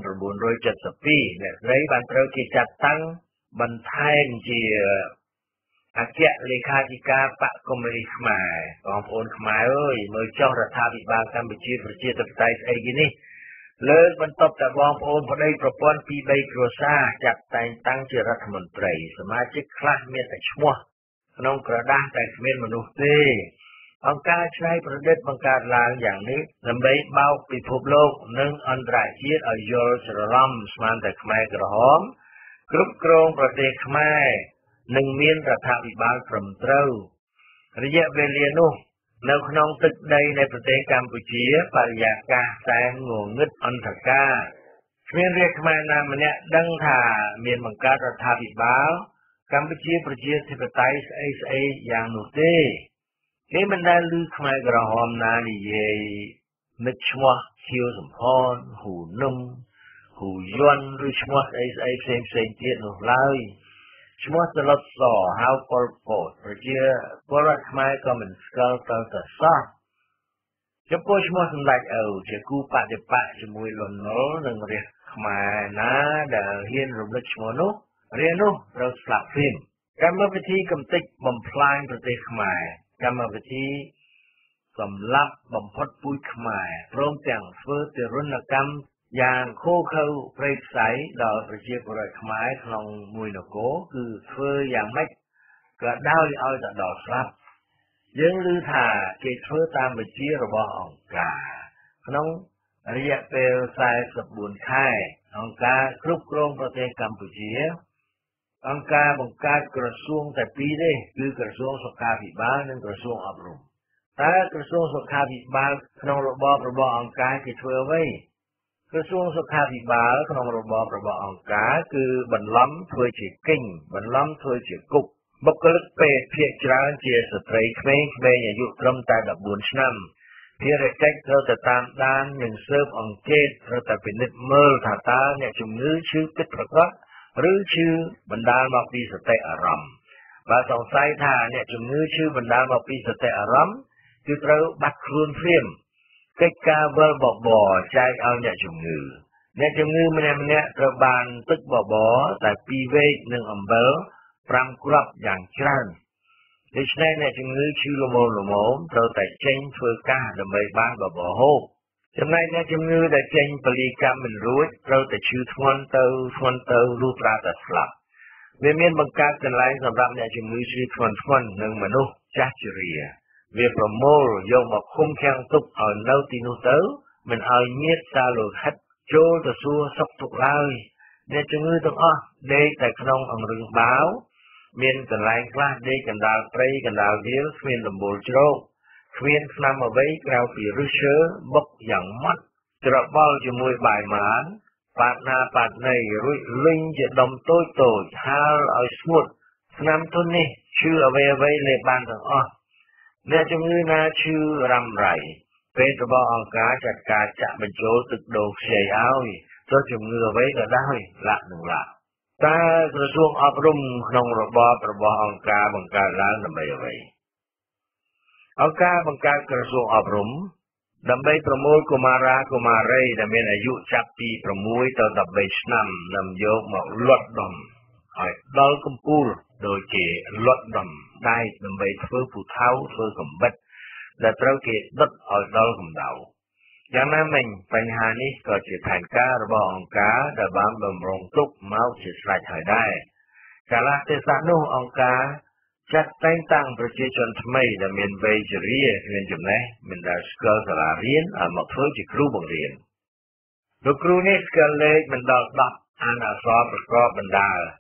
1972 អ្នកស្រីបានត្រូវគេចាត់តាំងបន្ថែមជាអគ្គលេខាធិការបកកុម្មុយនីសខ្មែរបងប្អូនខ្មែរអើយមើលចុះរដ្ឋាភិបាលកម្ពុជាប្រជាធិបតេយ្យស្អីគេនេះលើកបន្ទប់តែបងប្អូនប្តីប្រពន្ធពី3គ្រួសារចាត់តែងតាំងជារដ្ឋមន្ត្រីសមាជិកខ្លះមានតែឈ្មោះក្នុងក្រដាសតែគ្មានមនុស្សទេអង្គការច្នៃប្រឌិតបង្កើតឡើងយ៉ាងនេះដើម្បីបោកពិភពលោកនិងអន្តរជាតិឲ្យយល់ច្រឡំស្មានតែខ្មែរក្រហមគ្រប់គ្រងប្រទេសខ្មែរនិងមានរដ្ឋាភិបាលត្រឹមត្រូវរយៈវេលានោះនៅក្នុងទឹកដីនៃប្រទេសកម្ពុជាបរិយាកាសតែងងងឹតអន្តការគ្មានរាជខ្មែរណាម្នាក់ដឹងថាមានបង្កើតរដ្ឋាភិបាលកម្ពុជាប្រជាធិបតេយ្យស្អីយ៉ាងនោះទេគេមិនដែលឮខ្មែរក្រហមណានិយាយនឹកឈ្មោះខៀវសំផនហ៊ូនឹមហ៊ូយន់ឬឈ្មោះស្អីផ្សេងទៀតនោះឡើយឈ្មោះសឡុតសហៅប៉ុល ពត ប្រជាពលរដ្ឋខ្មែរក៏មិនស្គាល់ទៅសោះចំពោះឈ្មោះសម្ដេចឪជាគូបដិបកជាមួយលន់នល់និងរាជខ្មែរណាដែលហ៊ានរំលឹកឈ្មោះនោះរាជនោះត្រូវស្លាប់ភ្លាមកម្មវិធីកំទេចបំផ្លាញប្រទេសខ្មែរកម្មវិធីសម្លាប់បំផុតពូជខ្មែរព្រមទាំងធ្វើទារុណកម្មយ៉ាងឃោឃៅព្រៃផ្សៃដល់ប្រជាពលរដ្ឋខ្មែរក្នុងមួយនគរគឺធ្វើយ៉ាងម៉េចក៏ដោយឲ្យទៅដល់ស្លាប់យើងឮថាគេធ្វើតាមបញ្ជារបស់អង្គការក្នុងរយៈពេល44ខែអង្គការគ្រប់គ្រងប្រទេសកម្ពុជាអង្គការបង្កើតក្រសួងតែពីរទេគឺក្រសួងសុខាភិបាលនិងក្រសួងអប់រំតែក្រសួងសុខាភិបាលក្នុងរបបរបស់អង្គការគេធ្វើអ្វីក្រសួងសុខាភិបាលក្នុងរបបរបស់អង្គការគឺបន្លំធ្វើជាគិញបន្លំធ្វើជាគុកបុគ្គលិកពេទ្យភាគច្រើនជាស្ត្រីក្មេងៗអាយុត្រឹមតែ14ឆ្នាំភារកិច្ចត្រូវតែតាមដាននិងស៊ើបអង្កេតត្រូវតែពិនិត្យមើលថាតើអ្នកជំងឺឈឺពិតប្រាកដឬឈឺបណ្ដាលមកពីសតិអារម្មណ៍បើសង្ស័យថាអ្នកជំងឺឈឺបណ្ដាលមកពីសតិអារម្មណ៍គឺត្រូវបាត់ខ្លួនភ្លាមកិច្ចការវិលបបរចែកឲ្យអ្នកជំងឺម្នាក់ត្រូវបានទឹកបបរតែ2វែកនិងអំបិល5គ្រាប់យ៉ាងច្រើនដូច្នេះអ្នកជំងឺឈឺល្មមត្រូវតែចេញធ្វើការដើម្បីបានបបរហូបចំណែកអ្នកជំងឺដែលចេញពលីកម្មមិនរួចត្រូវតែឈឺធ្ងន់ទៅលុះត្រាតែស្លាប់វាមានបង្កើតកន្លែងសម្រាប់អ្នកជំងឺឈឺធ្ងន់និងមនុស្សចាស់ជរាវាប្រមូលយកមកឃុំឃាំងទុកឲ្យនៅទីនោះទៅមិនឲ្យញាតិសាលោហិតចូលទៅសួរសុខទុក្ខឡើយអ្នកជំងឺទាំងអស់ដេកតែក្នុងអង្រឹងបាវមានកន្លែងខ្លះដេកកណ្ដាលព្រៃកណ្ដាលវាលគ្មានដំបូលជ្រោកគ្មានស្នាមអ្វីក្រៅពីឫសឈើបុកយ៉ាងម៉ត់ច្របល់ជាមួយបាយម៉ានប៉ាត់ណាប៉ាត់ណីរួចលិញជាដុំតូចហាលឲ្យស្ងួតស្នាមទុននេះឈឺអ្វីលេបបានទាំងអស់អ្នកជំងឺណាឈឺរ៉ាំរ៉ៃពេទ្យរបស់អង្គការចាត់ការចាក់បញ្ចូលទឹកដូងខ្ចីឲ្យទោះជំងឺអ្វីក៏ដោយលាក់នឹងលាក់តើក្រសួងអប់រំក្នុងរបបរបស់អង្គការបង្កើតឡើងដើម្បីអ្វីអង្គការបង្កើតក្រសួងអប់រំដើម្បីប្រមូលកុមារាកុមារីដែលមានអាយុចាប់ពី6ទៅ13ឆ្នាំនាំយកមកលត់ដំឲ្យដល់កំពូលដូចជាលត់ដំដែកដើម្បីធ្វើពូថៅធ្វើកំបិតដែលត្រូវគេដុតឲ្យដល់កម្ដៅយ៉ាងណាមិញបញ្ហានេះក៏ជាផែនការរបស់អង្គការដែលបានបំរុងទុកមកជាស្រេចហើយដែរកាលៈទេសៈនោះអង្គការចាត់តែងតាំងប្រជាជនថ្មីដែលមានវ័យជរាមានចំណេះមិនដែលស្គាល់សាលារៀនឲ្យមកធ្វើជាគ្រូបង្រៀនលោកគ្រូនេះស្គាល់លេខមិនដល់10អានអក្សរប្រកបបណ្ដាល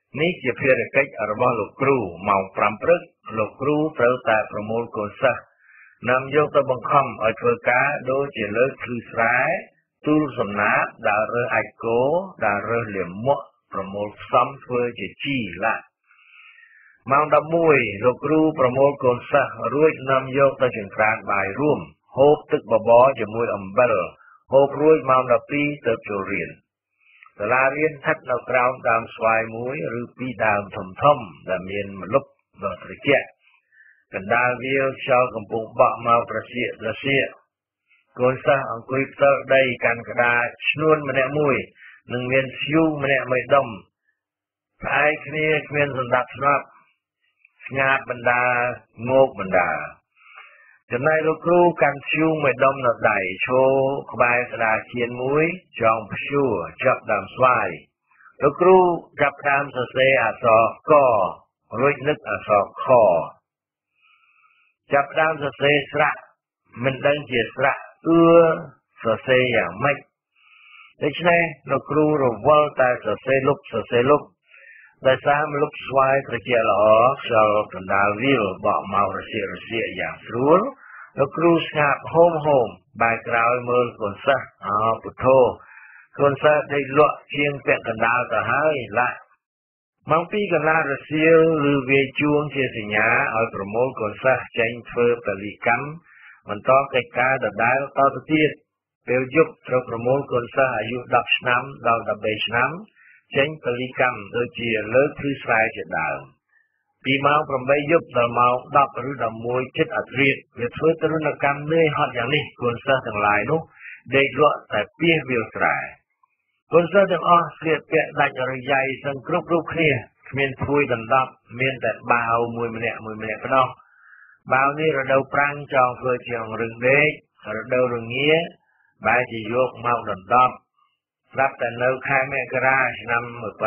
នេះជាភារកិច្ចរបស់លោកគ្រូម៉ោង 5 ព្រឹកលោកគ្រូត្រូវតែប្រមូលកូនសិស្សនាំយកទៅបង្ខំឲ្យធ្វើការដូចជាលើកភ្លឺស្រែទូលសំណាបដើររើសអាចគោដើររើសលាមកប្រមូលផ្សំធ្វើជាជីឡាម៉ោង 11 លោកគ្រូប្រមូលកូនសិស្សរួចនាំយកទៅចង្ក្រានបាយរួមហូបទឹកបបរជាមួយអំបិលហូបរួចម៉ោង 12 ទៅចូលរៀនសាលារៀនស្ថិតនៅក្រោមដើមស្វាយមួយឬពីរដើមធំដែលមានម្លប់ដ៏ត្រជាក់កណ្ដាលវាលខ្យល់កំពុងបក់មកត្រសៀកកូនសិស្សអង្គុយផ្ទើដីកាន់ក្តារឈ្នួនម្នាក់មួយនិងមានធ្យូងម្នាក់មួយដុំផ្អែកគ្នាគ្មានសណ្ដាប់ស្នាប់ស្ងាត់បណ្ដាងោកបណ្ដាចំណែកលោកគ្រូកាន់ធ្យូងមួយដុំនៅដៃឈរក្បែរក្តារជៀនមួយចងព្យួរចាប់ដើមស្វាយលោកគ្រូចាប់ដើមសរសេរអក្សរករួចនឹកអក្សរខចាប់ដើមសរសេរស្រៈមិនដឹងជាស្រៈសរសេរយ៉ាងម៉េចដូច្នេះលោកគ្រូរវល់តែសរសេរលុបដោយសារម្លប់ស្វាយត្រជាក់ល្អខ្យល់កណ្ដាលវាលបក់មករសៀកយ៉ាងស្រួលលោកគ្រូស្ងាត់ហូមបែរក្រោយមើលកូនសិស្សពុទ្ធោកូនសិស្សដេកលក់ជាងពាក់កណ្ដាលទៅហើយឡាម៉ោង 2 កន្លះរសៀលឬវាជួងជាសញ្ញាឲ្យប្រមូលកូនសិស្សចេញធ្វើពលិកម្មបន្តកិច្ចការដដែលតទៅទៀតពេលយប់ត្រូវប្រមូលកូនសិស្សអាយុ 10 ឆ្នាំដល់ 13 ឆ្នាំចេញពលិកម្មដូចជាលើកភ្លឺស្រែជាដើមពីម៉ោង 8 យប់ដល់ម៉ោង 10 ឬ 11 ជិតអធ្រាត្រវាធ្វើទរណកម្មនឿយហត់យ៉ាងនេះកូនសិស្សទាំងឡាយនោះដេកលក់តែពាសវាលស្រែកូនសិស្សទាំងអស់ស្លៀកពាក់ដាច់រយៃសឹងគ្រប់គ្នាគ្មានភួយដណ្ដប់មានតែបាវមួយម្នាក់ប៉ុណ្ណោះបាវនេះរដូវប្រាំងចង់ធ្វើជាងរឹងដេករដូវរងាបែរជាយកមកដណ្ដប់ស្រាប់តែនៅខែមករាឆ្នាំ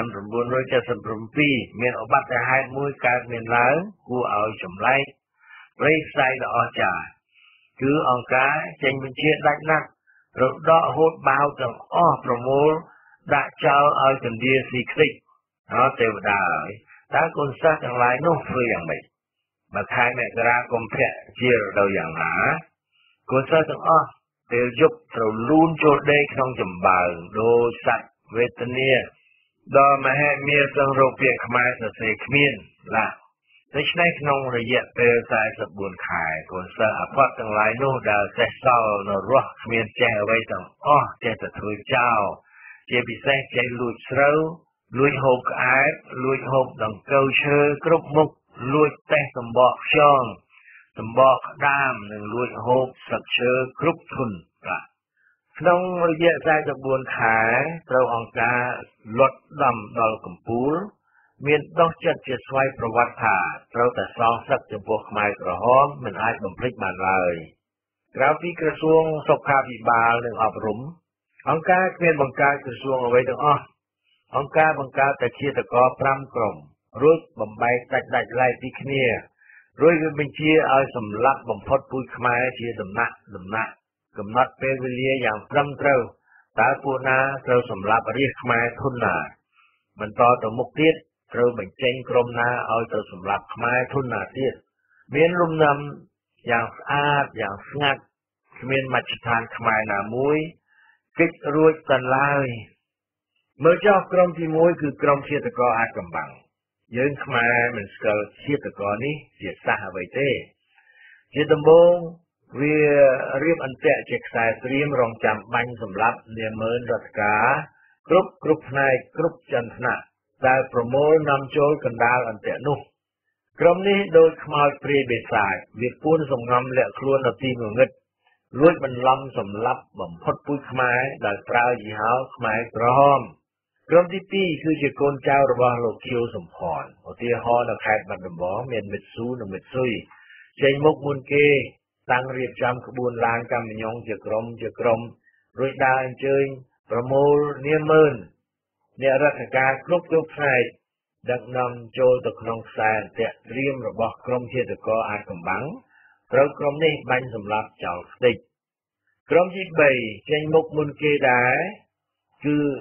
1977 មានឧបទ្ទហេតុមួយកើតមានឡើងគួរឲ្យចម្លែកព្រៃផ្សៃដ៏អស្ចារ្យគឺអង្គការចេញបញ្ជាដាច់ណាស់រដកហូតបាវទាំងអស់ប្រមូលដាក់ចោលឲ្យកណ្ដៀស៊ីខ្ទេចទេវតាហើយតើកូនសិស្សទាំងឡាយនោះធ្វើយ៉ាងម៉េចបើខែមករាកុម្ភៈជារដូវយ៉ាងណាកូនសិស្សទាំងអស់ពេលយប់ត្រូវលូនចូលដេកក្នុងចំបើងដោយសត្វវេទនាដល់មហិមាសឹងរោគពាក្យខ្មែរសរសេរគ្មានឡាដូច្នេះក្នុងរយៈពេល 44 ខែកូនសិស្សអាផាត់ទាំងឡាយនោះដែលចេះសល់នៅរស់គ្មានចេះអ្វីទាំងអស់ចេះតែធ្វើចោលជាពិសេសចេះលួចស្រូវលួចហូបក្អែបលួចហូបដង្កូវឈើគ្រប់មុខលួចតេះសម្បកខ្យងសម្បកក្តាមនិងលួចហូបស្លឹកឈើគ្រប់ធន់ក្នុងរយៈ 44 ខែត្រូវអង្គការលត់ដំដល់កំពូលមានដោះចិត្តជាស្វ័យប្រវត្តិថាត្រូវតែសងសឹកចំពោះខ្មែរក្រហមមិនអាចបំភ្លេចបានឡើយក្រៅពីក្រសួងសុខាភិបាលនិងអប់រំអង្គការគ្មានបង្កើតក្រសួងអ្វីទាំងអស់អង្គការបង្កើតតែជាតក5ក្រុមរួចបំបែកដាច់ឡែកពីគ្នារួចវាបញ្ជាឲ្យសម្លាប់បំផុតពូជខ្មែរជាដំណាក់កំណត់ពេលវេលាយ៉ាងត្រឹមត្រូវតើពួកណាត្រូវសម្លាប់រាជខ្មែរធនណាបន្តទៅមុខទៀតត្រូវបញ្ចេញក្រុមណាឲ្យទៅសម្លាប់ខ្មែរធនណាទៀតមានលំនាំយ៉ាងស្អាតយ៉ាងស្ងាត់គ្មានមជ្ឈដ្ឋានខ្មែរណាមួយកិច្ចរួចទៅឡើយមើលចុះក្រុមទី1គឺក្រុមឃាតករអាថ៌កំបាំងយើងខ្មែរមិនស្គាល់ឃាតករនេះជាសាសអ្វីទេជាដំបូងវារៀបអន្ទាក់ជាខ្សែត្រៀមរងចាំបាញ់សម្លាប់នាម៉ឺនរដ្ឋការគ្រប់ផ្នែកគ្រប់ចន្ទនៈដែលប្រមូលនាំចូលកណ្ដាលអន្ទាក់នោះក្រុមនេះដូចខ្មោចព្រាយបិសាចវាពួនសំងំលាក់ខ្លួននៅទីងងឹតលួចបន្លំសម្លាប់បំផុតពូជខ្មែរដោយប្រើយីហោខ្មែរក្រហមក្រុមទី2គឺជាកូនចៅរបស់លោកខៀវសំផនឧទាហរណ៍នៅខេត្តបាត់ដំបងមានមិត្តស៊ូនិងមិត្តស៊ុយចេញមុខមុនគេតាំងរៀបចំក្បួនឡានកម្មញ្ញងជាក្រុមរួចដើរអញ្ជើញប្រមូលនាម៉ឺនអ្នករដ្ឋការគ្រប់ផ្នែកដឹកនាំចូលទៅក្នុងខ្សែអន្ទាក់ត្រៀមរបស់ក្រុមឃាតករអាថ៌កំបាំងត្រូវក្រុមនេះបាញ់សម្លាប់ចោលខ្ទេចក្រុមទី3ចេញមុខមុនគេដែរគឺ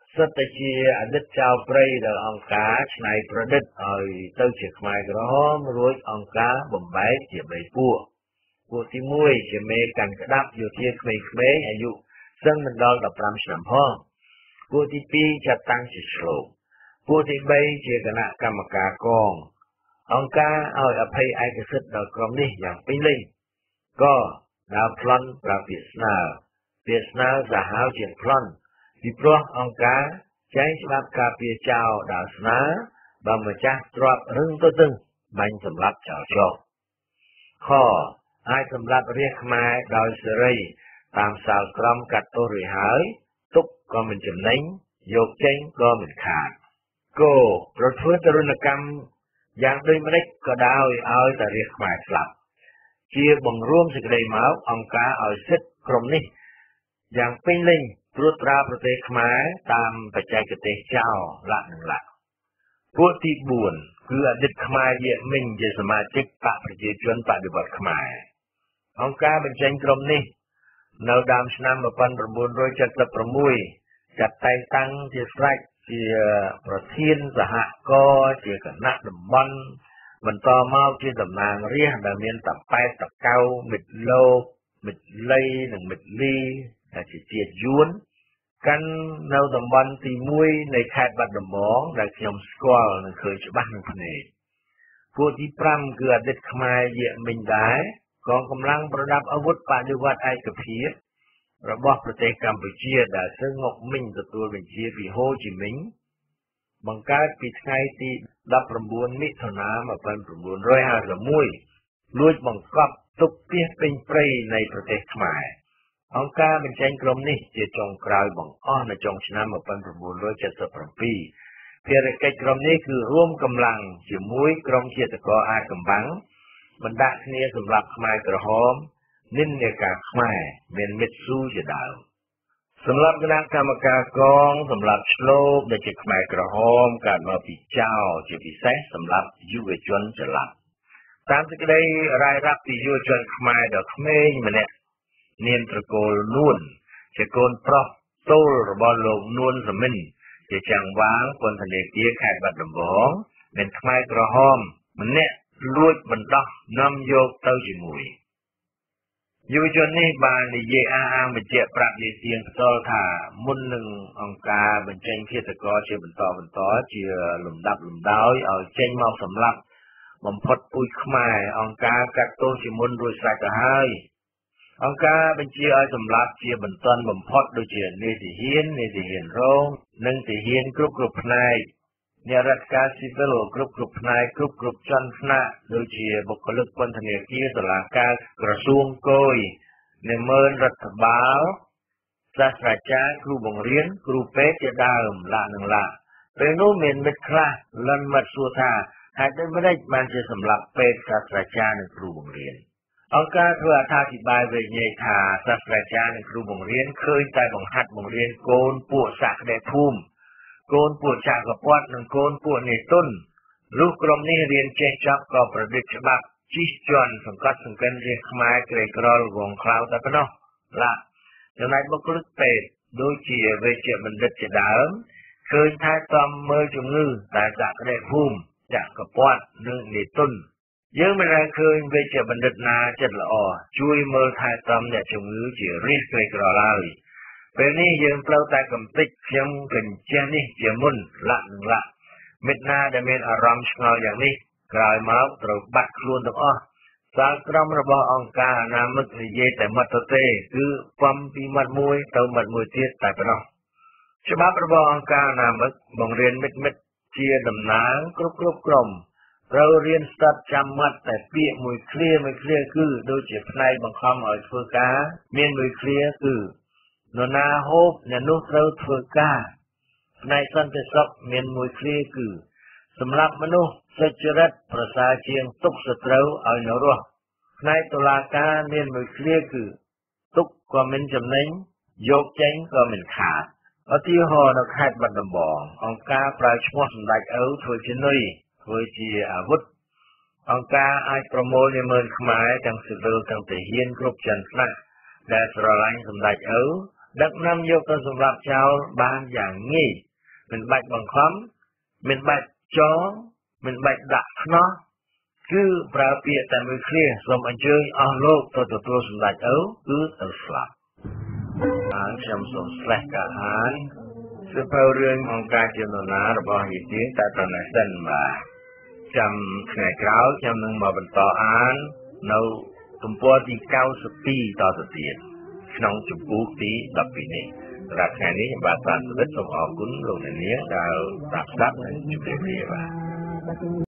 សិតតែជាអតីតចៅព្រៃដែលអង្គការឆ្នៃប្រឌិតឲ្យទៅជាខ្មែរក្រហមរួចអង្គការបំបែកជា3ពួកទី1ជាមេកាន់ក្តាប់យោធាក្មេងៗអាយុសឹងមិនដល់15ឆ្នាំផងពួកទី2ចាត់តាំងជាឆ្លូកពួកទី3ជាគណៈកម្មការកងអង្គការឲ្យអភ័យឯកសិទ្ធិដល់ក្រុមនេះយ៉ាងពេញលេញក៏ដើរប្លន់ប្រើពាក្យស្នើសាហាវជាងប្លន់ពីព្រោះអង្គការចែងច្បាប់ការពារចោលដើរស្នើបើម្ចាស់ទ្រព្យរឹងទៅបាញ់សម្លាប់ចោលចោលខអាចសម្លាប់រាជខ្មែរដោយសេរីតាមសាលក្រមកាត់ទោសរួចហើយទុកក៏មិនចំណេញយកចេញក៏មិនខាតគោប្រធ្វើទរណកម្មយ៉ាងដូចម្តេចក៏ដោយឲ្យតែរាជខ្មែរស្លាប់ជាបង្រួមសេចក្តីមកអង្គការឲ្យសិទ្ធិក្រុមនេះយ៉ាងពេញលេញត្រួតត្រាប្រទេសខ្មែរតាមបច្ចេកទេសចោលលក្ខនឹងលក្ខពួកទី4គឺអតីតខ្មែរយៈមិញជាសមាជិកបកប្រជាជនបដិវត្តន៍ខ្មែរអង្គការបញ្ចេញក្រុមនេះនៅដើមឆ្នាំ1976ចាត់តែងតាំងជាស្រេចជាប្រធានសហគមន៍ជាគណៈតំបន់បន្តមកជាតំណាងរាស្ត្រដែលមានតប៉ែតតកៅមិត្តលោកមិត្តលីនិងមិត្តលីដែលជាជាតិយួនកាន់នៅតំបន់ទី1នៃខេត្តបាត់ដំបងដែលខ្ញុំស្គាល់និងឃើញច្បាស់នឹងភ្នែកពួកទី5គឺអតីតខ្មែរយៈមិញដែរកងកម្លាំងប្រដាប់អាវុធបដិវត្តន៍ឯកភាពរបស់ប្រទេសកម្ពុជាដែលសឹងងុកមិញទទួលបញ្ជាពីហូជីមិញបង្កើតពីថ្ងៃទី19មិថុនា1951លួចបង្កប់ទុកផ្ទះពេញព្រៃនៃប្រទេសខ្មែរអង្គការបញ្ចេញក្រុមនេះជាចុងក្រោយបង្អស់នៅចុងឆ្នាំ1977ភារកិច្ចក្រុមនេះគឺរួមកម្លាំងជាមួយក្រុមជាតិករអាថ៌កំបាំងបណ្ដាក់គ្នាសម្រាប់ខ្មែរក្រហមនិន្នាការខ្មែរមានមិត្តស៊ូជាដើមសម្រាប់គណៈកម្មការកងសម្រាប់ឆ្លូកដែលជាខ្មែរក្រហមកើតមកពីចៅជាពិសេសសម្រាប់យុវជនចល័តតាមសេចក្តីរាយរាប់ពីយុវជនខ្មែរដ៏ក្មេងម្នាក់នាមត្រកូលនួនជាកូនប្រុសតូលរបស់លោកនួនសមិនជាចាំងវាងពន្ធនាគារខេត្តបាត់ដំបងមានខ្មែរក្រហមម្នាក់លួចបណ្ដោះនាំយកទៅជាមួយយុវជននេះបាននិយាយអះអាងបញ្ជាក់ប្រាប់នាទៀងផ្ទាល់ថាមុននឹងអង្គការបញ្ចេញឃាតករជាបន្តជាលំដាប់លំដោយឲ្យចេញមកសម្លាប់បំផុតពូជខ្មែរអង្គការកាត់ទោសជាមុនរួចស្រេចទៅហើយអង្គការបញ្ជាឲ្យសម្លាប់ជាបន្ទាន់បំផុតដូចជានាយទាហានរងនិងទាហានគ្រប់ផ្នែកអ្នករដ្ឋការស៊ីវិលគ្រប់ផ្នែកគ្រប់ជាន់ថ្នាក់ដូចជាបុគ្គលិកពន្ធនាគារតុលាការក្រសួងគយនិមឺនរដ្ឋបាលសាស្ត្រាចារ្យគ្រូបង្រៀនគ្រូពេទ្យជាដើមលក្ខនឹងលក្ខពេលនោះមានមិត្តខ្លះលន់មាត់សួរថាហេតុដូចម្តេចបានជាសម្លាប់ពេទ្យសាស្ត្រាចារ្យនិងគ្រូបង្រៀនអង្គការធ្វើអត្ថាធិប្បាយវិញ្ញាថាសាស្ត្រាចារ្យនិងគ្រូបង្រៀនឃើញតែបង្ហាត់បង្រៀនកូនពួកសាក្តិភូមិកូនពួកចក្រពត្តិនិងកូនពួកនេតុនលុះក្រុមនេះរៀនចេះចប់ក៏ប្រឌិតច្បាប់ជិះជាន់សង្កត់សង្កិនរាជខ្មែរក្រីក្រលវងខ្លៅតែប៉ុណ្ណោះចំណែកបុគ្គលិកពេទ្យដូចជាវេជ្ជបណ្ឌិតជាដើមឃើញថែទាំមើលជំងឺតែសក្តិភូមិចក្រពត្តិនិងនេតុនយើងមិនដែលឃើញវេជ្ជបណ្ឌិតណាចិត្តល្អជួយមើលថែទាំអ្នកជំងឺជារាជក្រីក្រឡើយពេលនេះយើងត្រូវតែកំទេចខ្ញុំកញ្ចេះនេះជាមុនលក្ខនឹងលក្ខមិត្តណាដែលមានអារម្មណ៍ឆ្ងល់យ៉ាងនេះក្រោយមកត្រូវបាត់ខ្លួនទាំងអស់សាលក្រមរបស់អង្គការអនាមិកនិយាយតែមាត់ទៅទេគឺពំពីមាត់មួយទៅមាត់មួយទៀតតែប៉ុណ្ណោះច្បាប់របស់អង្គការអនាមិកបង្រៀនមិត្តជាតំណាងគ្រប់ក្រុមត្រូវរៀនស្ដាប់ចាំមាត់តែពាក្យមួយឃ្លាគឺដូចជាផ្នែកបង្ខំឲ្យធ្វើការមានមួយឃ្លាគឺនរណាហូបអ្នកនោះត្រូវធ្វើការផ្នែកសន្តិសុខមានមួយឃ្លាគឺសម្រាប់មនុស្សសុចរិតប្រសើរជាងទុកសត្រូវឲ្យនៅរស់ផ្នែកតុលាការមានមួយឃ្លាគឺទុកក៏មិនចំណេញយកចេញក៏មិនខាតឧទាហរណ៍នៅខេត្តបាត់ដំបងអង្គការប្រើឈ្មោះសម្ដេចឪធ្វើជានុយធ្វើជាអាវុធអង្គការអាចប្រមូលនិមឺនខ្មែរទាំងស៊ីវិលទាំងទាហានគ្រប់ជាន់ថ្នាក់ដែលស្រឡាញ់សម្ដេចឪដឹកនាំយកទៅសម្រាប់ចោលបានយ៉ាងងាយមិនបាច់បង្ខំមិនបាច់ចងមិនបាច់ដាក់ខ្នោះគឺប្រើពាក្យតែមួយគ្នាសូមអញ្ជើញអស់លោកទៅទទួលសម្ដេចឪគឺទៅស្លាប់ហើយខ្ញុំសូមស្លេះការអានសៀវភៅរឿងអង្គការជានរណារបស់យេទៀងតែប៉ុណ្ណេះសិនបាទចាំថ្ងៃក្រោយខ្ញុំនឹងមកបន្តអាននៅទំព័រទី92តទៅទៀតក្នុងជំពូកទី12នេះសម្រាប់ថ្ងៃនេះខ្ញុំបាទបានពិតសូមអរគុណលោកអ្នកនាងដែលស្ដាប់និងជម្រាបលាបាទ